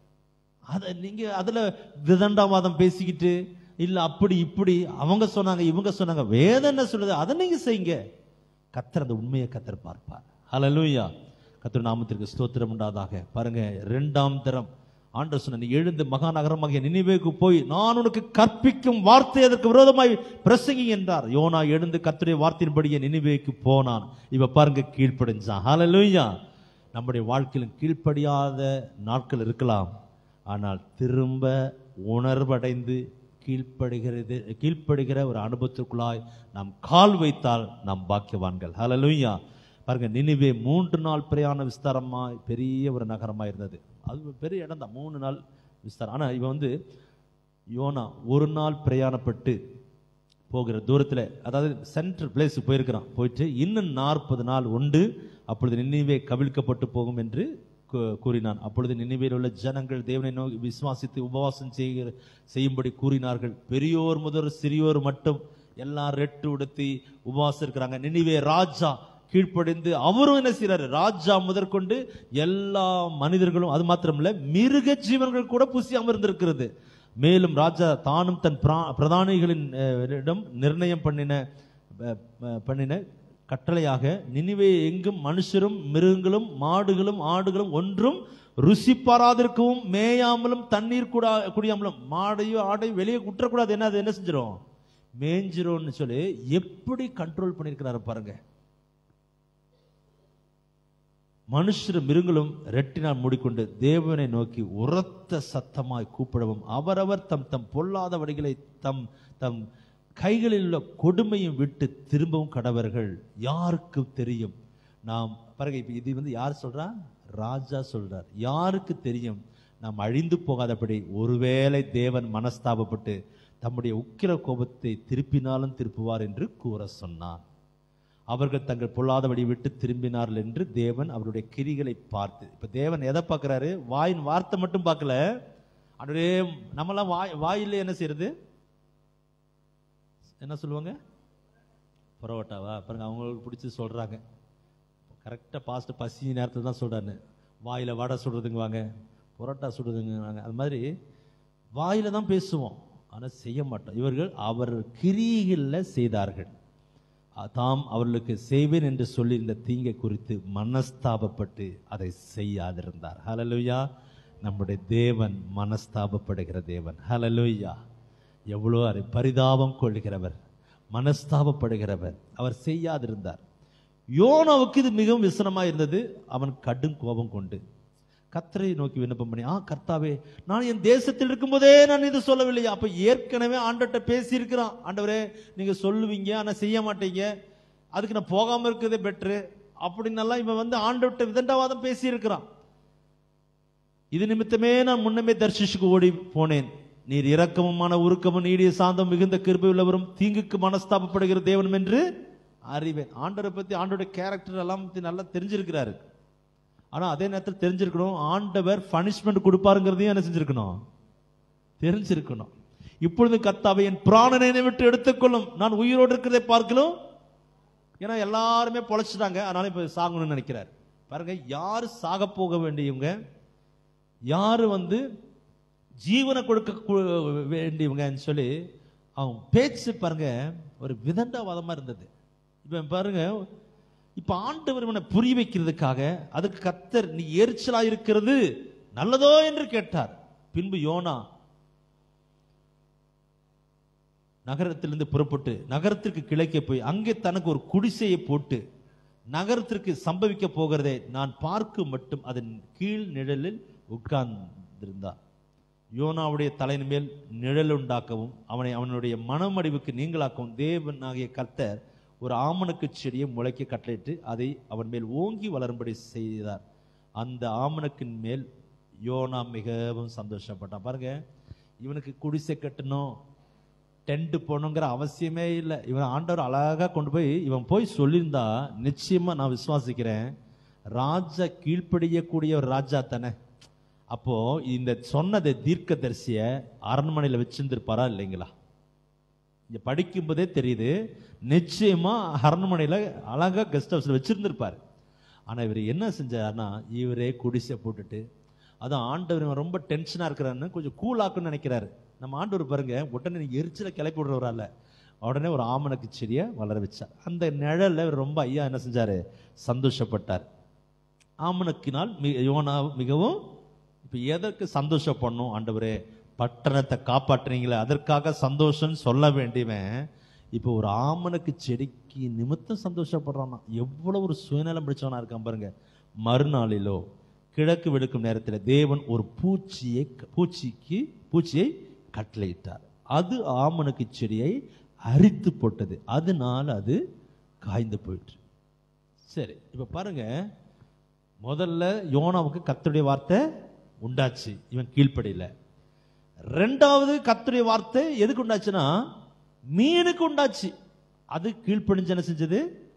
அத நீங்க அதுல விதண்டாவாதம் பேசிக்கிட்டு இல்ல அப்படி இப்படி அவங்க சொன்னாங்க இவங்க சொன்னாங்க, வேதம் என்ன சொல்லுது அதை நீங்க செய்யுங்க. கர்த்தர் அந்த உண்மையை கர்த்தர் பார்ப்பார். ஹல்லேலூயா. கர்த்தர் நாமத்திற்கு ஸ்தோத்திரம் உண்டாதாக. பாருங்க, இரண்டாம் தரம் ஆண்டவர் சொன்ன, நீ எழுந்து மகாநகரமாகிய நினிவேக்கு போய் நான் உனக்கு கற்பிக்கும் வார்த்தை அதற்கு விரோதமாய் பிரசங்கி என்றார். யோனா எழுந்து கர்த்தருடைய வார்த்தையின்படியே நினிவேக்கு போனான். இவ பாருங்க, கீழ்ப்படிஞ்சான். ஹல்லேலூயா. நம்முடைய வாழ்க்கையிலும் கீழ்ப்படியாத நாட்கள் இருக்கலாம், ஆனால் திரும்ப உணர்வடைந்து கீழ்ப்படுகிறது கீழ்ப்படுகிற ஒரு அனுபவத்திற்குள்ளாய் நாம் கால் வைத்தால் நாம் பாக்கியவான்கள். ஹல்லேலூயா. பாருங்க, நினிவே மூன்று நாள் பிரயாண விஸ்தாரமாய் பெரிய ஒரு நகரமா இருந்தது. அது பெரிய இடம் தான், மூணு நாள் விஸ்தாரம். ஆனா இவன் வந்து யோனா ஒரு நாள் பிரயாணப்பட்டு போகிற தூரத்துல, அதாவது சென்ட்ரல் பிளேஸுக்கு போயிருக்கிறான். போயிட்டு இன்னும் நாற்பது நாள் உண்டு, அப்பொழுது நினிவே கவிழ்க்கப்பட்டு போகும் என்று கூறினான். அப்பொழுது நினிவேயில் உள்ள ஜனங்கள் தேவனை நோக்கி விசுவாசித்து உபவாசம் செய்கிற செய்யும்படி கூறினார்கள். பெரியோர் முதல் சிறியோர் மட்டும் எல்லாம் ரெட்டு உடுத்தி உபவாசம் இருக்கிறாங்க. நினிவே ராஜா கீழ்ப்படிந்து அவரும் என்ன செய்யறாரு, ராஜா முதற்கொண்டு எல்லா மனிதர்களும், அது மாத்திரமல்ல மிருக ஜீவன்கள் கூட புசி அமர்ந்திருக்கிறது. மேலும் ராஜா தானும் தன் பிரதானிகளின் இடம் நிர்ணயம் பண்ணின பண்ணின கட்டளையாக நினிவே எங்கும் மனுஷரும் மிருகங்களும் மாடுகளும் ஆடுகளும் ஒன்றும் ருசி பாராதிருக்கவும் மேயாமலும் தண்ணீர் கூட குடியாமலும், மாடையோ ஆடையும் வெளியே குற்றக்கூடாது. என்ன அது என்ன செஞ்சிடும், மேஞ்சிரோன்னு சொல்லி எப்படி கண்ட்ரோல் பண்ணிருக்கிறாரு பாருங்க. மனுஷரும் மிருகங்களும் ரெட்டினால் மூடிக்கொண்டு தேவனை நோக்கி உரத்த சத்தமாய் கூப்பிடவும் அவரவர் தம் தம் பொல்லாத வழிகளை தம் தம் கைகளில் உள்ள கொடுமையும் விட்டு திரும்பவும் கடவர்கள். யாருக்கு தெரியும்? நாம் பாருங்க, இப்ப இது வந்து யார் சொல்றா, ராஜா சொல்றார். யாருக்கு தெரியும் நாம் அழிந்து போகாதபடி ஒருவேளை தேவன் மனஸ்தாபப்பட்டு தம்முடைய உக்கிர கோபத்தை திருப்பினாலும் திருப்புவார் என்று கூற சொன்னான். அவர்கள் தங்கள் பொல்லாதபடி விட்டு திரும்பினார்கள் என்று தேவன் அவருடைய கிரிகளை பார்த்து. இப்ப தேவன் எதை பார்க்கிறாரு, வாயின் வார்த்தை மட்டும் பார்க்கல. அப்படியே நம்மளாம் வாய் வாயில என்ன செய்யறது, என்ன சொல்லுவாங்க, பரோட்டாவா பாருங்க, அவங்களுக்கு பிடிச்சி சொல்றாங்க. கரெக்டா பாஸ்ட் பசி நேரத்தில் தான் சொல்றாரு, வாயில வடை சுடுறதுங்க வாங்க, பரோட்டா சுடுறதுங்க. அது மாதிரி வாயில தான் பேசுவோம், ஆனா செய்ய மாட்டோம். இவர்கள் அவர் கிரிகளில் செய்தார்கள். தாம் அவர்களுக்கு செய்வேன் என்று சொல்லி இந்த தீங்கை குறித்து மனஸ்தாபப்பட்டு அதை செய்யாதிருந்தார். ஹல்லேலூயா. நம்முடைய தேவன் மனஸ்தாபப்படுகிற தேவன். ஹல்லேலூயா. எவ்வளோ அரை பரிதாபம் கொள்கிறவர், மனஸ்தாபப்படுகிறவர். அவர் செய்யாதிருந்தார். யோனாவுக்கு இது மிகவும் விசனமா இருந்தது. அவன் கடும் கோபம் கொண்டு கர்த்தரை நோக்கி விண்ணப்பம் பண்ணி, ஆ கர்த்தாவே, நான் என் தேசத்தில் இருக்கும்போதே நான் இது சொல்லவில்லையா? அப்ப ஏற்கனவே ஆண்டவர்கிட்ட பேசி இருக்கிறான். ஆண்டவரே, நீங்க சொல்லுவீங்க ஆனா செய்ய மாட்டீங்க, அதுக்கு நான் போகாம இருக்கிறதே பெட்ரு அப்படின்னெல்லாம் இவன் வந்து ஆண்டவர்கிட்ட விதண்டாவாதம் பேசி இருக்கிறான். இது நிமித்தமே நான் முன்னமே தர்ஷிஷுக்கு ஓடி போனேன். நீர் இரக்கமுமான உருக்கமும் நீடிய சாந்தம் மிகுந்த கிருபை உள்ளவரும் தீங்குக்கு மனஸ்தாபப்படுகிற தேவனும் என்று அறிவேன். ஆண்டவரை பத்தி ஆண்டோட கேரக்டர் எல்லாம் பத்தி நல்லா தெரிஞ்சிருக்கிறாரு. ஆனா அதே நேரத்தில் தெரிஞ்சிருக்கணும், ஆண்டவர் பனிஷ்மெண்ட் கொடுப்பாருங்கிறதையும் என்ன செஞ்சிருக்கணும், தெரிஞ்சிருக்கணும். இப்பொழுது கர்த்தாவே, என் பிராணனை விட்டு எடுத்துக்கொள்ளும், நான் உயிரோடு இருக்கிறதை பார்க்கலும். ஏன்னா எல்லாருமே பொழைச்சிட்டாங்க, அதனால இப்ப சாகணும்னு நினைக்கிறார். பாருங்க, யாரு சாக போக வேண்டியவங்க, யாரு வந்து ஜீவனை கொடுக்க வேண்டியவங்கன்னு சொல்லி அவன் பேச்சு பாருங்க ஒரு விதண்டாவாதமா இருந்தது. இப்ப பாருங்க, இப்ப ஆண்டவர் இவனை புரிய வைக்கிறதுக்காக அதுக்கு கர்த்தர், நீ எரிச்சலா இருக்கிறது நல்லதோ என்று கேட்டார். பின்பு யோனா நகரத்திலிருந்து புறப்பட்டு நகரத்திற்கு கிழக்கே போய் அங்கே தனக்கு ஒரு குடிசையை போட்டு நகரத்திற்கு சம்பவிக்க போகிறதை நான் பார்க்க மட்டும் அதன் கீழ் நிழலில் உட்கார்ந்திருந்தார். யோனாவுடைய தலையின் மேல் நிழல் உண்டாக்கவும் அவனை அவனுடைய மனமடிவுக்கு நீங்களாக்கவும் தேவன் ஆகிய கர்த்தர் ஒரு ஆமணக்கு செடியை முளைக்க கட்டளையிட்டு அதை அவன் மேல் ஓங்கி வளரும்படி செய்தார். அந்த ஆமணக்கின் மேல் யோனா மிகவும் சந்தோஷப்பட்டான். பாருங்க, இவனுக்கு குடிசை கட்டணும், டென்ட் போகணுங்கிற அவசியமே இல்லை. இவன் ஆண்டவர் அழகா கொண்டு போய் இவன் போய் சொல்லியிருந்தா நிச்சயமா நான் விசுவாசிக்கிறேன், ராஜா கீழ்ப்படியக்கூடிய ஒரு ராஜா தானே. அப்போ இந்த சொன்னதை தீர்க்கதரிசிய அரண்மனையில வச்சிருந்திருப்பாரா இல்லைங்களா? இங்க படிக்கும் போதே தெரியுது, நிச்சயமா அரண்மனையில அழகா கெஸ்ட் ஹவுஸ்ல வச்சிருந்திருப்பாரு. ஆனா இவர் என்ன செஞ்சாருன்னா, இவரே குடிசை போட்டுட்டு, அதான் ஆண்டவர் ரொம்ப டென்ஷனா இருக்கிறான்னு கொஞ்சம் கூலாக்குன்னு நினைக்கிறாரு. நம்ம ஆண்டவர் பாருங்க, உடனே எரிச்சல கிளப்பி விடுறவரால உடனே ஒரு ஆமணக்கு செடியை வளர வச்சார். அந்த நிழல்ல ரொம்ப ஐயா என்ன செஞ்சாரு, சந்தோஷப்பட்டார். ஆமணக்கினால் யோனா மிகவும், இப்ப எதற்கு சந்தோஷப்படணும்? ஆண்டவரே, பட்டணத்தை காப்பாற்றுறீங்களே அதற்காக சந்தோஷம் சொல்ல வேண்டியவன் இப்போ ஒரு ஆமணக்கு செடிக்கு நிமித்தம் சந்தோஷப்படுறான். எவ்வளவு ஒரு சுயநலம் பிடிச்சவனா இருக்கான் பாருங்க. மறுநாளிலோ கிழக்கு வெளுக்கும் நேரத்தில் தேவன் ஒரு பூச்சியை பூச்சிக்கு பூச்சியை கட்டளையிட்டார். அது ஆமணக்கு செடியை அரித்து போட்டது, அதனால அது காய்ந்து போயிட்டு. சரி, இப்ப பாருங்க, முதல்ல யோனாவுக்கு கர்த்தருடைய வார்த்தை உண்டாச்சு, இவன் கீழ்ப்படியில. ரெண்டாவது கர்த்தருடைய வார்த்தை எதுக்கு உண்டாச்சுன்னா மீனுக்கு உண்டாச்சு, அது கீழ்ப்படிஞ்சு என்ன செஞ்சது,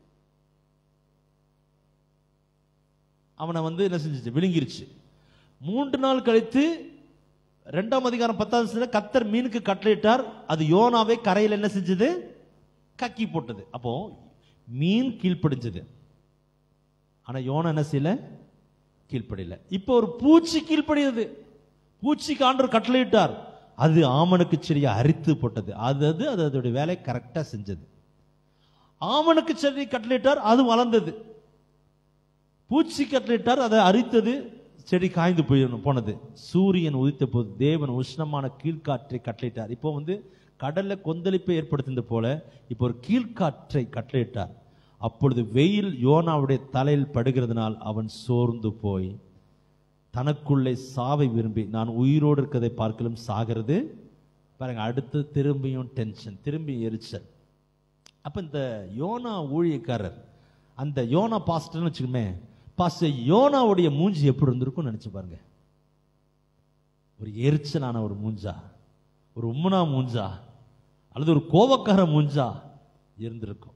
அவனை வந்து என்ன செஞ்சிச்சு, விழுங்கிருச்சு. மூன்று நாள் கழித்து இரண்டாம் அதிகாரம் பத்தாவது கர்த்தர் மீனுக்கு கட்டளையிட்டார், அது யோனாவை கரையில் என்ன செஞ்சது, கக்கி போட்டது. அப்போ மீன் கீழ்ப்படிஞ்சது, ஆனா யோனா என்ன செய்யல, கீழ்ப்படியல. இப்போ ஒரு பூச்சி கீழ்ப்படியது, பூச்சிக்கு ஆண்டவர் கட்டளையிட்டார், அது ஆமணக்கு செடியை அரித்து போட்டது. அது அது அது அதோட வேலை கரெக்டா செஞ்சது. ஆமணக்கு செடி கட்டளையிட்டார், அது வளர்ந்தது. பூச்சி கட்டளையிட்டார், அதை அரித்தது, செடி காய்ந்து போய் போனது. சூரியன் உதித்த போது தேவன் உஷ்ணமான கீழ்காற்றை கட்டளையிட்டார். இப்போ வந்து கடல்ல கொந்தளிப்பை ஏற்படுத்தினது போல இப்போ ஒரு கீழ்காற்றை கட்டளையிட்டார். அப்பொழுது வெயில் யோனாவுடைய தலையில் படுகிறதுனால் அவன் சோர்ந்து போய் தனக்குள்ளே சாவை விரும்பி, நான் உயிரோடு இருக்கிறதை பார்க்கலும் சாகிறது. பாருங்க, அடுத்து திரும்பியும் டென்ஷன், திரும்பி எரிச்சல். அப்ப இந்த யோனா ஊழியக்காரர், அந்த யோனா பாஸ்டர்னு வச்சுக்கோமே, பாஸ்டர் யோனாவுடைய மூஞ்சி எப்படி இருந்திருக்கும் நினைச்சு பாருங்க. ஒரு எரிச்சலான ஒரு மூஞ்சா, ஒரு உம்மனா மூஞ்சா, அல்லது ஒரு கோபக்கார மூஞ்சா இருந்திருக்கும்.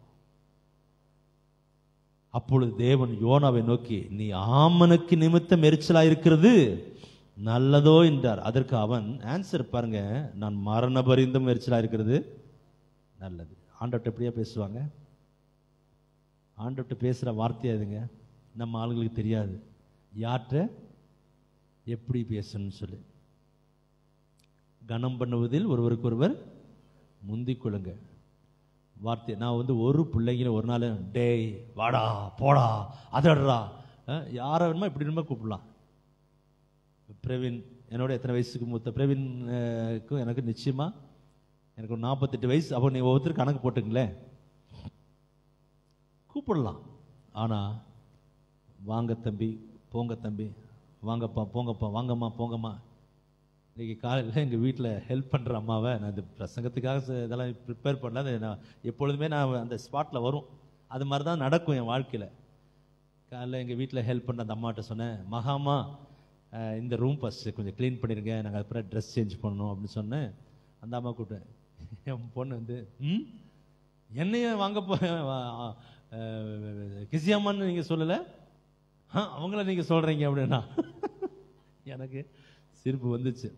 அப்பொழுது தேவன் யோனாவை நோக்கி, நீ ஆமனுக்கு நிமித்தம் எரிச்சலா இருக்கிறது நல்லதோ என்றார். அதற்கு அவன் ஆன்சர் பாருங்க, நான் மரண பரிந்தும் எரிச்சலா இருக்கிறது நல்லது. ஆண்டவர்கிட்ட எப்படியா பேசுவாங்க? ஆண்டவர்கிட்ட பேசுற வார்த்தையா இதுங்க, நம்ம ஆளுங்களுக்கு தெரியாது யார்கிட்ட எப்படி பேசணும்னு சொல்லி. கனம் பண்ணுவதில் ஒருவருக்கு ஒருவர் முந்திக் கொள்ளுங்க. வார்த்தை, நான் வந்து ஒரு பிள்ளைங்கள ஒரு நாள் டேய் வாடா போடா அதடா யார வேணுமா இப்படி வேணுமா கூப்பிடலாம். பிரவீன் என்னோட எத்தனை வயசுக்கு மூத்த பிரவீனுக்கும் எனக்கு நிச்சயமா எனக்கு ஒரு நாற்பத்தெட்டு வயசு. அப்போ நீ ஒவ்வொருத்தர் கணக்கு போட்டுங்களேன், கூப்பிடலாம். ஆனா வாங்க தம்பி, போங்க தம்பி, வாங்கப்பா போங்கப்பா, வாங்கம்மா போங்கம்மா. இன்னைக்கு காலையில் எங்கள் வீட்டில் ஹெல்ப் பண்ணுற அம்மாவை நான் இந்த பிரசங்கத்துக்காக இதெல்லாம் ப்ரிப்பேர் பண்ணல, அது நான் எப்பொழுதுமே நான் அந்த ஸ்பாட்டில் வரும், அது மாதிரி தான் நடக்கும் என் வாழ்க்கையில். காலையில் எங்கள் வீட்டில் ஹெல்ப் பண்ண அந்த அம்மாட்ட சொன்னேன், மகாமா இந்த ரூம் ஃபஸ்ட்டு கொஞ்சம் க்ளீன் பண்ணிடுங்க, நாங்கள் அப்புறம் ட்ரெஸ் சேஞ்ச் பண்ணணும் அப்படின்னு சொன்னேன். அந்த அம்மா கூப்பிட்டேன், என் பொண்ணு வந்து ம் என்னையும் வாங்க போ கிசியாமான்னு நீங்கள் சொல்லலை, ஆ அவங்கள நீங்கள் சொல்கிறீங்க அப்படின்னா எனக்கு சிரிப்பு வந்துச்சு.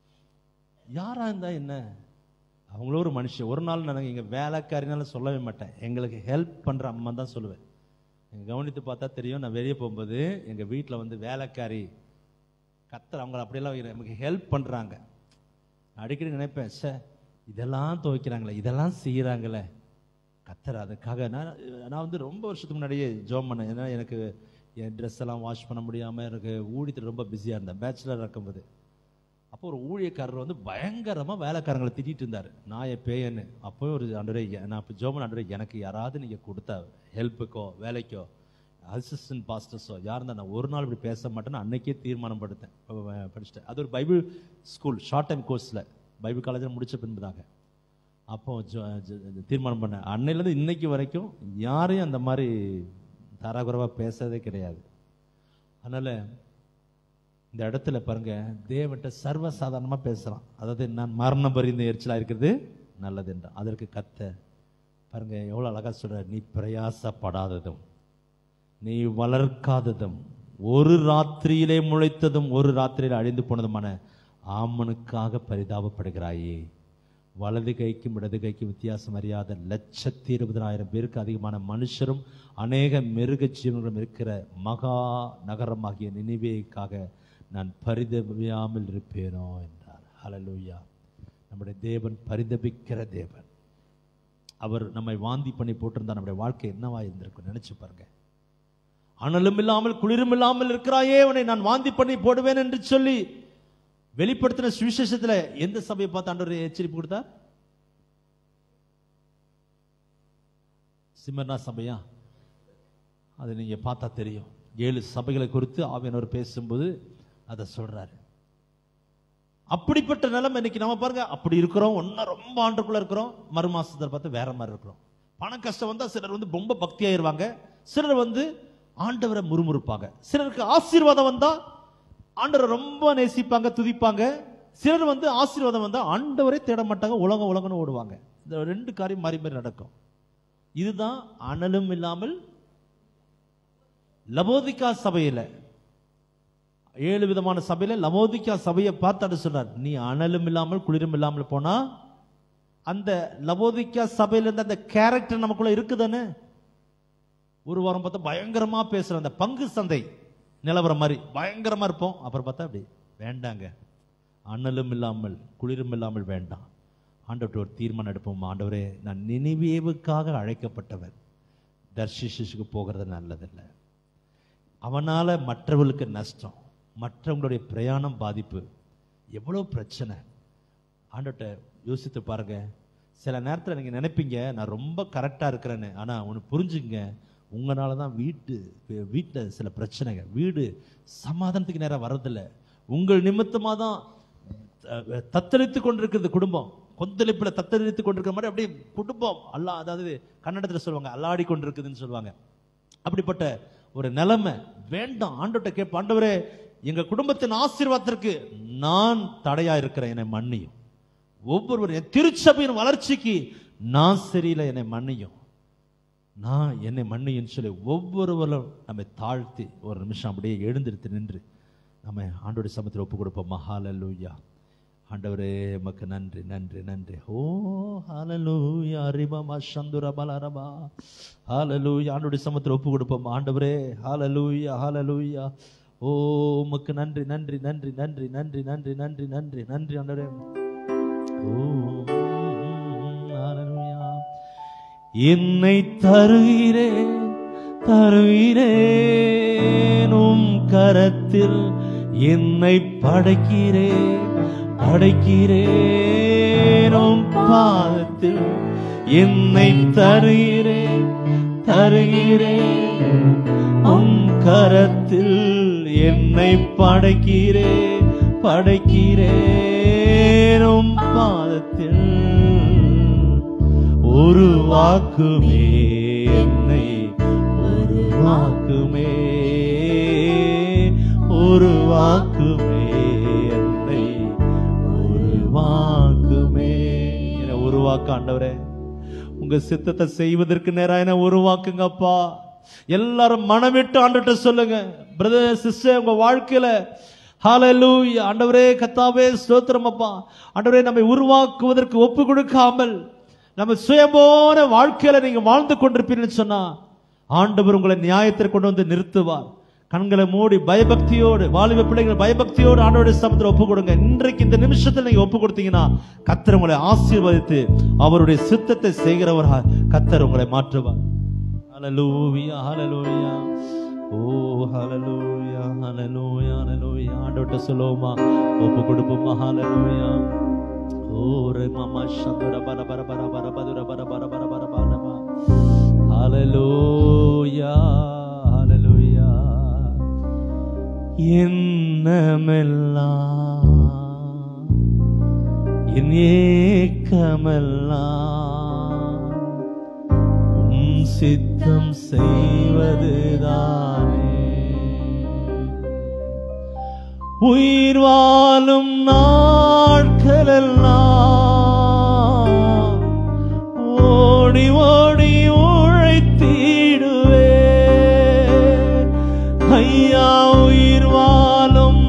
யாரா இருந்தா என்ன, அவங்களும் ஒரு மனுஷன். ஒரு நாள் நான் எங்கள் வேலைக்காரினால சொல்லவே மாட்டேன், எங்களுக்கு ஹெல்ப் பண்ணுற அம்மா தான் சொல்லுவேன். எங்கள் கவனித்து பார்த்தா தெரியும், நான் வெளியே போகும்போது எங்கள் வீட்டில் வந்து வேலைக்காரி கத்தர் அவங்கள அப்படியெல்லாம் நமக்கு ஹெல்ப் பண்ணுறாங்க. அடிக்கடி நினைப்பேன், சே இதெல்லாம் துவைக்கிறாங்களே, இதெல்லாம் செய்கிறாங்களே கத்தர். அதுக்காக நான் நான் வந்து ரொம்ப வருஷத்துக்கு முன்னாடியே ஜோம் பண்ணேன். ஏன்னா எனக்கு என் ட்ரெஸ் எல்லாம் வாஷ் பண்ண முடியாமல் எனக்கு ஊழியத்தில் ரொம்ப பிஸியாக இருந்தேன் பேச்சுலர் இருக்கும்போது. அப்போ ஒரு ஊழியக்காரர் வந்து பயங்கரமாக வேலைக்காரங்களை திட்டிகிட்டு இருந்தார், நான் என் பேயன்னு. அப்போ ஒரு ஆண்டவரே, நான் இப்போ ஜோமன் ஆண்டவரே, எனக்கு யாராவது நீங்கள் கொடுத்தா ஹெல்ப்புக்கோ வேலைக்கோ அசிஸ்டன்ட் பாஸ்டர்ஸோ யார் இருந்தால் நான் ஒரு நாள் இப்படி பேச மாட்டேன்னு அன்னைக்கே தீர்மானம் படுத்தேன் படிச்சுட்டேன். அது ஒரு பைபிள் ஸ்கூல் ஷார்ட் டைம் கோர்ஸில் பைபிள் காலேஜில் முடித்த பின்புதாங்க அப்போ தீர்மானம் பண்ணேன். அன்னையிலேருந்து இன்னைக்கு வரைக்கும் யாரையும் அந்த மாதிரி தரகுறவாக பேசுறதே கிடையாது. அதனால் இந்த இடத்துல பாருங்க, தேவன்கிட்ட சர்வசாதாரணமாக பேசலாம். அதாவது நான் மரணம் பரிந்த எரிச்சலாக இருக்கிறது நல்லது என்றான். அதற்கு கத்த பாருங்க எவ்வளோ அழகாக சொல்ற, நீ பிரயாசப்படாததும் நீ வளர்க்காததும் ஒரு ராத்திரியிலே முளைத்ததும் ஒரு ராத்திரியிலே அழிந்து போனதுமான ஆமனுக்காக பரிதாபப்படுகிறாயே. வலது கைக்கும் இடது கைக்கும் வித்தியாசம் அறியாத லட்சத்தி இருபதாயிரம் பேருக்கு அதிகமான மனுஷரும் அநேக மிருக ஜீவன்களும் இருக்கிற மகா நகரமாகிய நினிவேக்காக நான் பரிதபியாமல் இருப்பேனோ என்றார். ஹல்லேலூயா. நம்முடைய தேவன் பரிதபிக்கிற தேவன். அவர் நம்மை வாந்தி பண்ணி போட்டிருந்தா நம்முடைய வாழ்க்கை என்னவா இருந்திருக்கும் நினைச்சு பாருங்க. அனலும் இல்லாமல் குளிரும் இல்லாமல் இருக்கிறாயே, உன்னை நான் வாந்தி பண்ணி போடுவேன் என்று சொல்லி வெளிப்படுத்தின சுவிசேஷத்துல எந்த சபையை பார்த்து ஆண்டவர் எச்சரிப்பு கொடுத்தார்? சிமர்னா சபையா? அது நீங்க பார்த்தா தெரியும். ஏழு சபைகளை குறித்து ஆவியானவர் பேசும்போது அதை சொல்றாரு. அப்படிப்பட்ட நிலைமை இன்னைக்கு நம்ம பாருங்க, அப்படி இருக்கிறோம், ஒன்னா ரொம்ப ஆண்டுக்குள்ள இருக்கிறோம், மறு மாசத்துல பார்த்து வேற மாதிரி இருக்கிறோம். பண கஷ்டம் வந்தா சிலர் வந்து ரொம்ப பக்தி ஆயிருவாங்க, சிலர் வந்து ஆண்டவரை முறுமுறுப்பாங்க, சிலருக்கு ஆசீர்வாதம் வந்தா ஆண்டவரை ரொம்ப நேசிப்பாங்க, துதிப்பாங்க, சிலர் வந்து ஆசீர்வாதம் வந்தா ஆண்டவரை தேட மாட்டாங்க, உலகம் உலகம்னு ஓடுவாங்க. இந்த ரெண்டு காரியம் மாறி மாறி நடக்கும். இதுதான் அனலும் இல்லாமல் லவோதிக்கா சபையில, ஏழு விதமான சபையில லவோதிக்கா சபையை பார்த்து சொன்னார், நீ அனலும் இல்லாமல் குளிரும் இல்லாமல் போனா அந்த லவோதிக்கா சபையில இருந்த அந்த கேரக்டர் நமக்குள்ள இருக்குதானே. ஒரு வாரம் பார்த்தா பயங்கரமா பேசுற அந்த பங்கு சந்தை நிலவரம் மாதிரி பயங்கரமா இருப்போம், அப்புறம் பார்த்தா அப்படி வேண்டாங்க, அனலும் இல்லாமல் குளிரும் இல்லாமல் வேண்டாம். ஆண்டவர்கிட்ட ஒரு தீர்மானம் எடுப்போம், ஆண்டவரே நான் நினிவேவுக்காக அழைக்கப்பட்டவர், தர்ஷீஷுக்கு போகிறது நல்லதில்லை, அவனால மற்றவர்களுக்கு நஷ்டம், மற்றவங்களுடைய பிரயாணம் பாதிப்பு, எவ்வளோ பிரச்சனை. ஆண்டவர்கிட்ட யோசித்து பாருங்க. சில நேரத்தில் நீங்க நினைப்பீங்க நான் ரொம்ப கரெக்டா இருக்கிறேன்னு, ஆனா ஒன்று புரிஞ்சுங்க, உங்களால தான் வீட்டு வீட்டில் சில பிரச்சனைகள், வீடு சமாதானத்துக்கு நேரம் வர்றதில்லை, உங்கள் நிமித்தமாக தான் தத்தளித்து கொண்டிருக்கிறது குடும்பம், கொந்தளிப்புல தத்தளித்து கொண்டிருக்கிற மாதிரி அப்படியே குடும்பம் அல்லா, அதாவது கன்னடத்தில் சொல்லுவாங்க அல்லாடி கொண்டிருக்குதுன்னு சொல்லுவாங்க. அப்படிப்பட்ட ஒரு நிலைமை வேண்டாம். ஆண்டவர்கிட்ட கேட்ப, ஆண்டவரே எங்க குடும்பத்தின் ஆசீர்வாதத்திற்கு நான் தடையா இருக்கிறேன், என்னை மன்னியும். ஒவ்வொருவரும் திருச்சபையின் வளர்ச்சிக்கு நான் சரியில்லை, என்னை மன்னியும், நான் என்னை மன்னியும் சொல்லி ஒவ்வொருவரும் நம்மை தாழ்த்தி ஒரு நிமிஷம் அப்படியே எழுந்திருத்து நின்று நம்ம ஆண்டவருடைய சமத்தில் ஒப்பு கொடுப்போம். ஹல்லேலூயா. ஆண்டவரே உமக்கு நன்றி நன்றி நன்றி. ஓ ஹல்லேலூயா ரிபமா சந்துர பலரபா. ஹல்லேலூயா. ஆண்டவருடைய சமத்தில் ஒப்பு கொடுப்போம். ஆண்டவரே ஹல்லேலூயா ஹல்லேலூயா. ஓ உமக்கு நன்றி நன்றி நன்றி நன்றி நன்றி நன்றி நன்றி நன்றி நன்றி ஆண்டவரே. ஓ ஹல்லேலூயா. என்னை தருகிறேன் தருகிறேன் உம் கரத்தில் என்னை படைக்கிறேன் படைக்கிறேன் உம் பாதத்தில், என்னை தருகிறேன் தருகிறேன் உம் கரத்தில், என்னை படைக்கிறேன் படைக்கிறேன் உம் பாதத்தில், உருவாக்குமே என்னை உருவாக்குமே உருவாக்குமே என்னை உருவாக்குமே. என்னை உருவாக்க ஆண்டவரே, உங்க சித்தத்தை செய்வதற்கு நேரம் என்ன உருவாக்குங்கப்பா. எல்லாரும் மனமிட்டு ஆண்டவர்ட்ட சொல்லுங்க. பிரதர் சிஸ்டர், உங்க வாழ்க்கையில ஹல்லேலூயா ஆண்டவரே கர்த்தாவே ஸ்தோத்திரம் அப்பா. ஆண்டவரே, நம்மை உருவாக்குவதற்கு ஒப்பு கொடுக்காமல் நம்ம சுயமான வாழ்க்கையில நீங்க வாழ்ந்து கொண்டிருப்பீங்கன்னு சொன்னா ஆண்டவர் உங்களை நியாயத்திற்கு கொண்டு வந்து நிறுத்துவார். கண்களை மூடி பயபக்தியோடு, வாலிப பிள்ளைகள் பயபக்தியோடு ஆண்டவருடைய சமூகத்தில் ஒப்பு கொடுங்க. இன்றைக்கு இந்த நிமிஷத்தில் நீங்க ஒப்பு கொடுத்தீங்கன்னா கர்த்தர் உங்களை ஆசீர்வதித்து அவருடைய சித்தத்தை செய்கிறவராக கர்த்தர் உங்களை மாற்றுவார். ஹல்லேலூயா ஹல்லேலூயா ஓ ஹல்லேலூயா ஹல்லேலூயா ஹல்லேலூயா. ஆண்டவர்ட்ட சொல்லுவோமா, ஒப்பு கொடுப்போமா. ஹல்லேலூயா ஓ ரே மாமா சந்தர பர பர பர பர பதுர பர பர பர பர பர. ஹல்லேலூயா ஹல்லேலூயா. என்னமெல்லாம் என் ஏக்கமெல்லாம் உம் சித்தம் செய்வதுதானே. உயிர் வாழும் நாட்களெல்லாம் ஓடி ஓடி உழைத்திடுவே ஐயா. உயிர் வாழும்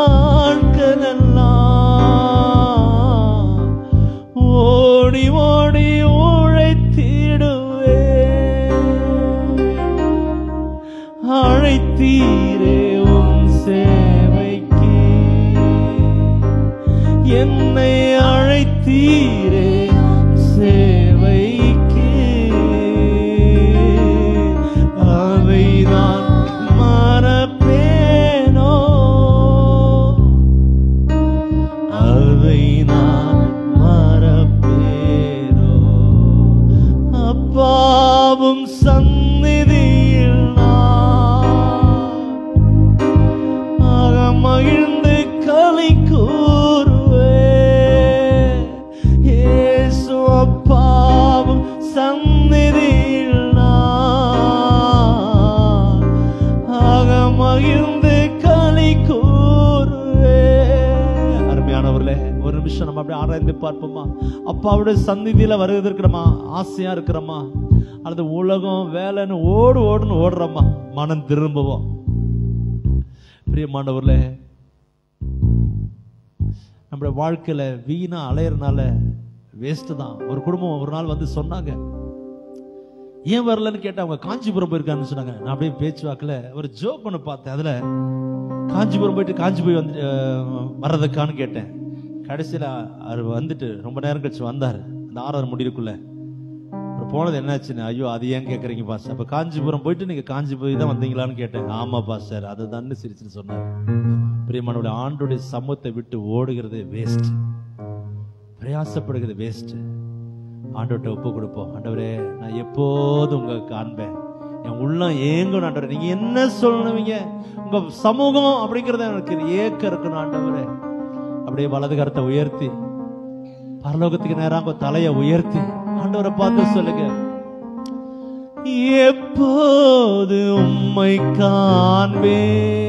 நாட்களெல்லாம் ஓடி ஓடி உழைத்திடுவே. அழைத்தீரே உம் சேவைக்கு, என்னை அழைத்தீரே சேவைக்கு, அதை நான் மறப்பேனோ, அதை நான் மறப்பேனோ. அப்பாவும் சந்நிதியில் நான் மகிழ்ந்து களி கூறுவே. இயேசு அப்பாவும் சந்நிதியில் நான் ஆக மகிழ்ந்து களி கூறுவே. அருமையானவர்களே, ஒரு நிமிஷம் நம்ம அப்படியே ஆராய்ந்து பார்ப்போமா. அப்பாவுடைய சந்நிதியில வருவதற்கு நம்ம ஆசையா இருக்கிறோமா, அல்லது உலகம் வேலைன்னு ஓடு ஓடுன்னு ஓடுறோமா? மனம் திரும்புவோம். பிரியமானவர்களே, நம்முடைய வாழ்க்கையில வீணா அலையறனால வேஸ்ட் தான். ஒரு குடும்பம் ஒரு நாள் வந்து சொன்னாங்க, ஏன் வரலன்னு கேட்டா அவங்க காஞ்சிபுரம் போயிருக்கான்னு சொன்னாங்க. நான் அப்படியே பேச்சுவாக்கில் ஒரு ஜோக் ஒன்று பார்த்தேன். அதுல காஞ்சிபுரம் போயிட்டு காஞ்சி போய் வந்து வர்றதுக்கான்னு கேட்டேன். கடைசியில் அவர் வந்துட்டு ரொம்ப நேரம் கழிச்சு வந்தார். அந்த ஆறாறு முடிவுக்குள்ள அவர் போனது என்னாச்சுன்னு, ஐயோ அது ஏன் கேட்குறீங்க பாஸ், அப்போ காஞ்சிபுரம் போயிட்டு நீங்கள் காஞ்சி போய் தான் வந்தீங்களான்னு கேட்டேன். ஆமாப்பா சார், அதுதான் சிரிச்சுன்னு சொன்னார். பிரியமானவர்களே, ஆண்டோடைய சமூகத்தை விட்டு ஓடுகிறது வேஸ்ட், பிரயாசப்படுகிறது வேஸ்ட். ஆண்டவர்கிட்ட ஒப்பு கொடுப்போம். ஆண்டவரே, நான் எப்போதும் உங்க காண்பேன், என் உள்ளம் ஏங்கணும். ஆண்டவரே, நீங்க என்ன சொல்லணுவீங்க, உங்க சமூகம் அப்படிங்கறத எனக்கு ஏக்க இருக்கணும். ஆண்டவரே, அப்படியே வலது கரத்தை உயர்த்தி பரலோகத்துக்கு நேராக தலையை உயர்த்தி ஆண்டவரை பார்த்து சொல்லுங்க, எப்போது உம்மை காண்பே,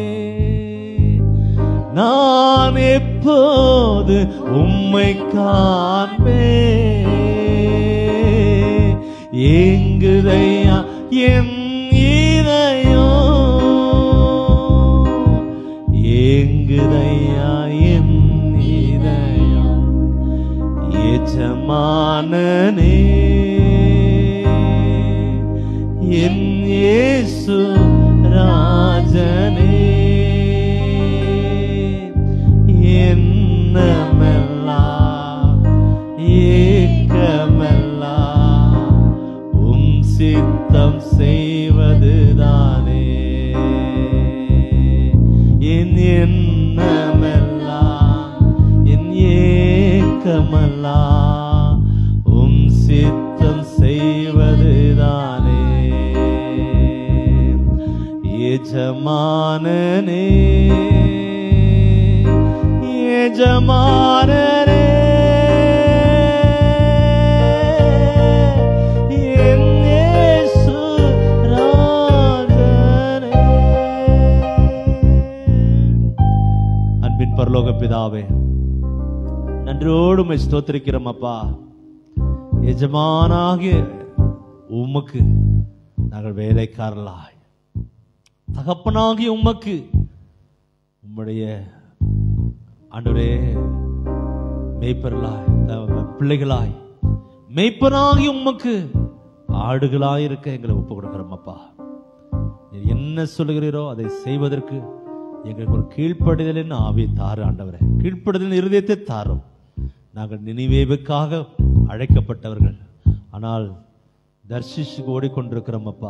நான் எப்போது உம்மை காண்பே, ஏங்குதையா என் இதயம், ஏங்குதையா என் இதயம், எஜமானனே என் இயேசு ராஜனே, என்னமெல்லாம் ஏக்கமெல்லாம் உம் சித்தம் செய்வதுதானே, என் என்ன எஜமானனே எஜமானனே என் இயேசு ராஜனே. அன்பின் பரலோக பிதாவே, நன்றியோடு உம்மை ஸ்தோத்திரிக்கிறோம் அப்பா. எஜமானாகிய உமக்கு நாங்கள் வேலைக்காரர்களாய், தகப்பனாகிய உமக்கு உம்முடைய ஆண்டவரே மேய்ப்பர்களாய், பிள்ளைகளாய், மேய்ப்பனாகிய உமக்கு ஆடுகளாய் இருக்க எங்களை ஒப்பு கொடுக்கிறோம் அப்பா. நீர் என்ன சொல்லுகிறீரோ அதை செய்வதற்கு எங்களுக்கு ஒரு கீழ்ப்படிதலின் ஆவியை தாரு ஆண்டவரே. கீழ்ப்படிதலின் இருதயத்தை தாரும். நாங்கள் நினிவேவுக்காக அழைக்கப்பட்டவர்கள், ஆனால் தர்ஷிஷு ஓடிக்கொண்டிருக்கிறோம் அப்பா.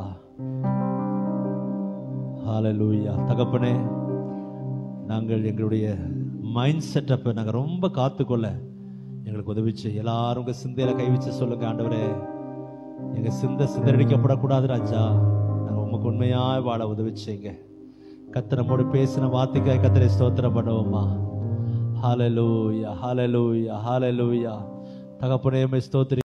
ஹல்லேலூயா. தகப்பனே, நாங்கள் எங்களுடைய மைண்ட் செட்டப்பை நாங்கள் ரொம்ப காத்துக்கொள்ள எங்களுக்கு உதவிச்சு. எல்லாரும் உங்க சிந்தையில கை வச்சு சொல்லுங்க, ஆண்டவரே எங்க சிந்தை சிதறடிக்கப்படக்கூடாது ராஜா. நாங்கள் உமக்கு உண்மையாய் வாழ உதவிச்சீங்க. கர்த்தர் நம்மோடு பேசின வார்த்தைக்காய் கர்த்தரை ஸ்தோத்திரம் பண்ணுவோமா. ஹல்லேலூயா, ஹல்லேலூயா, ஹல்லேலூயா. தகப்பனே, உம்மை ஸ்தோத்திரி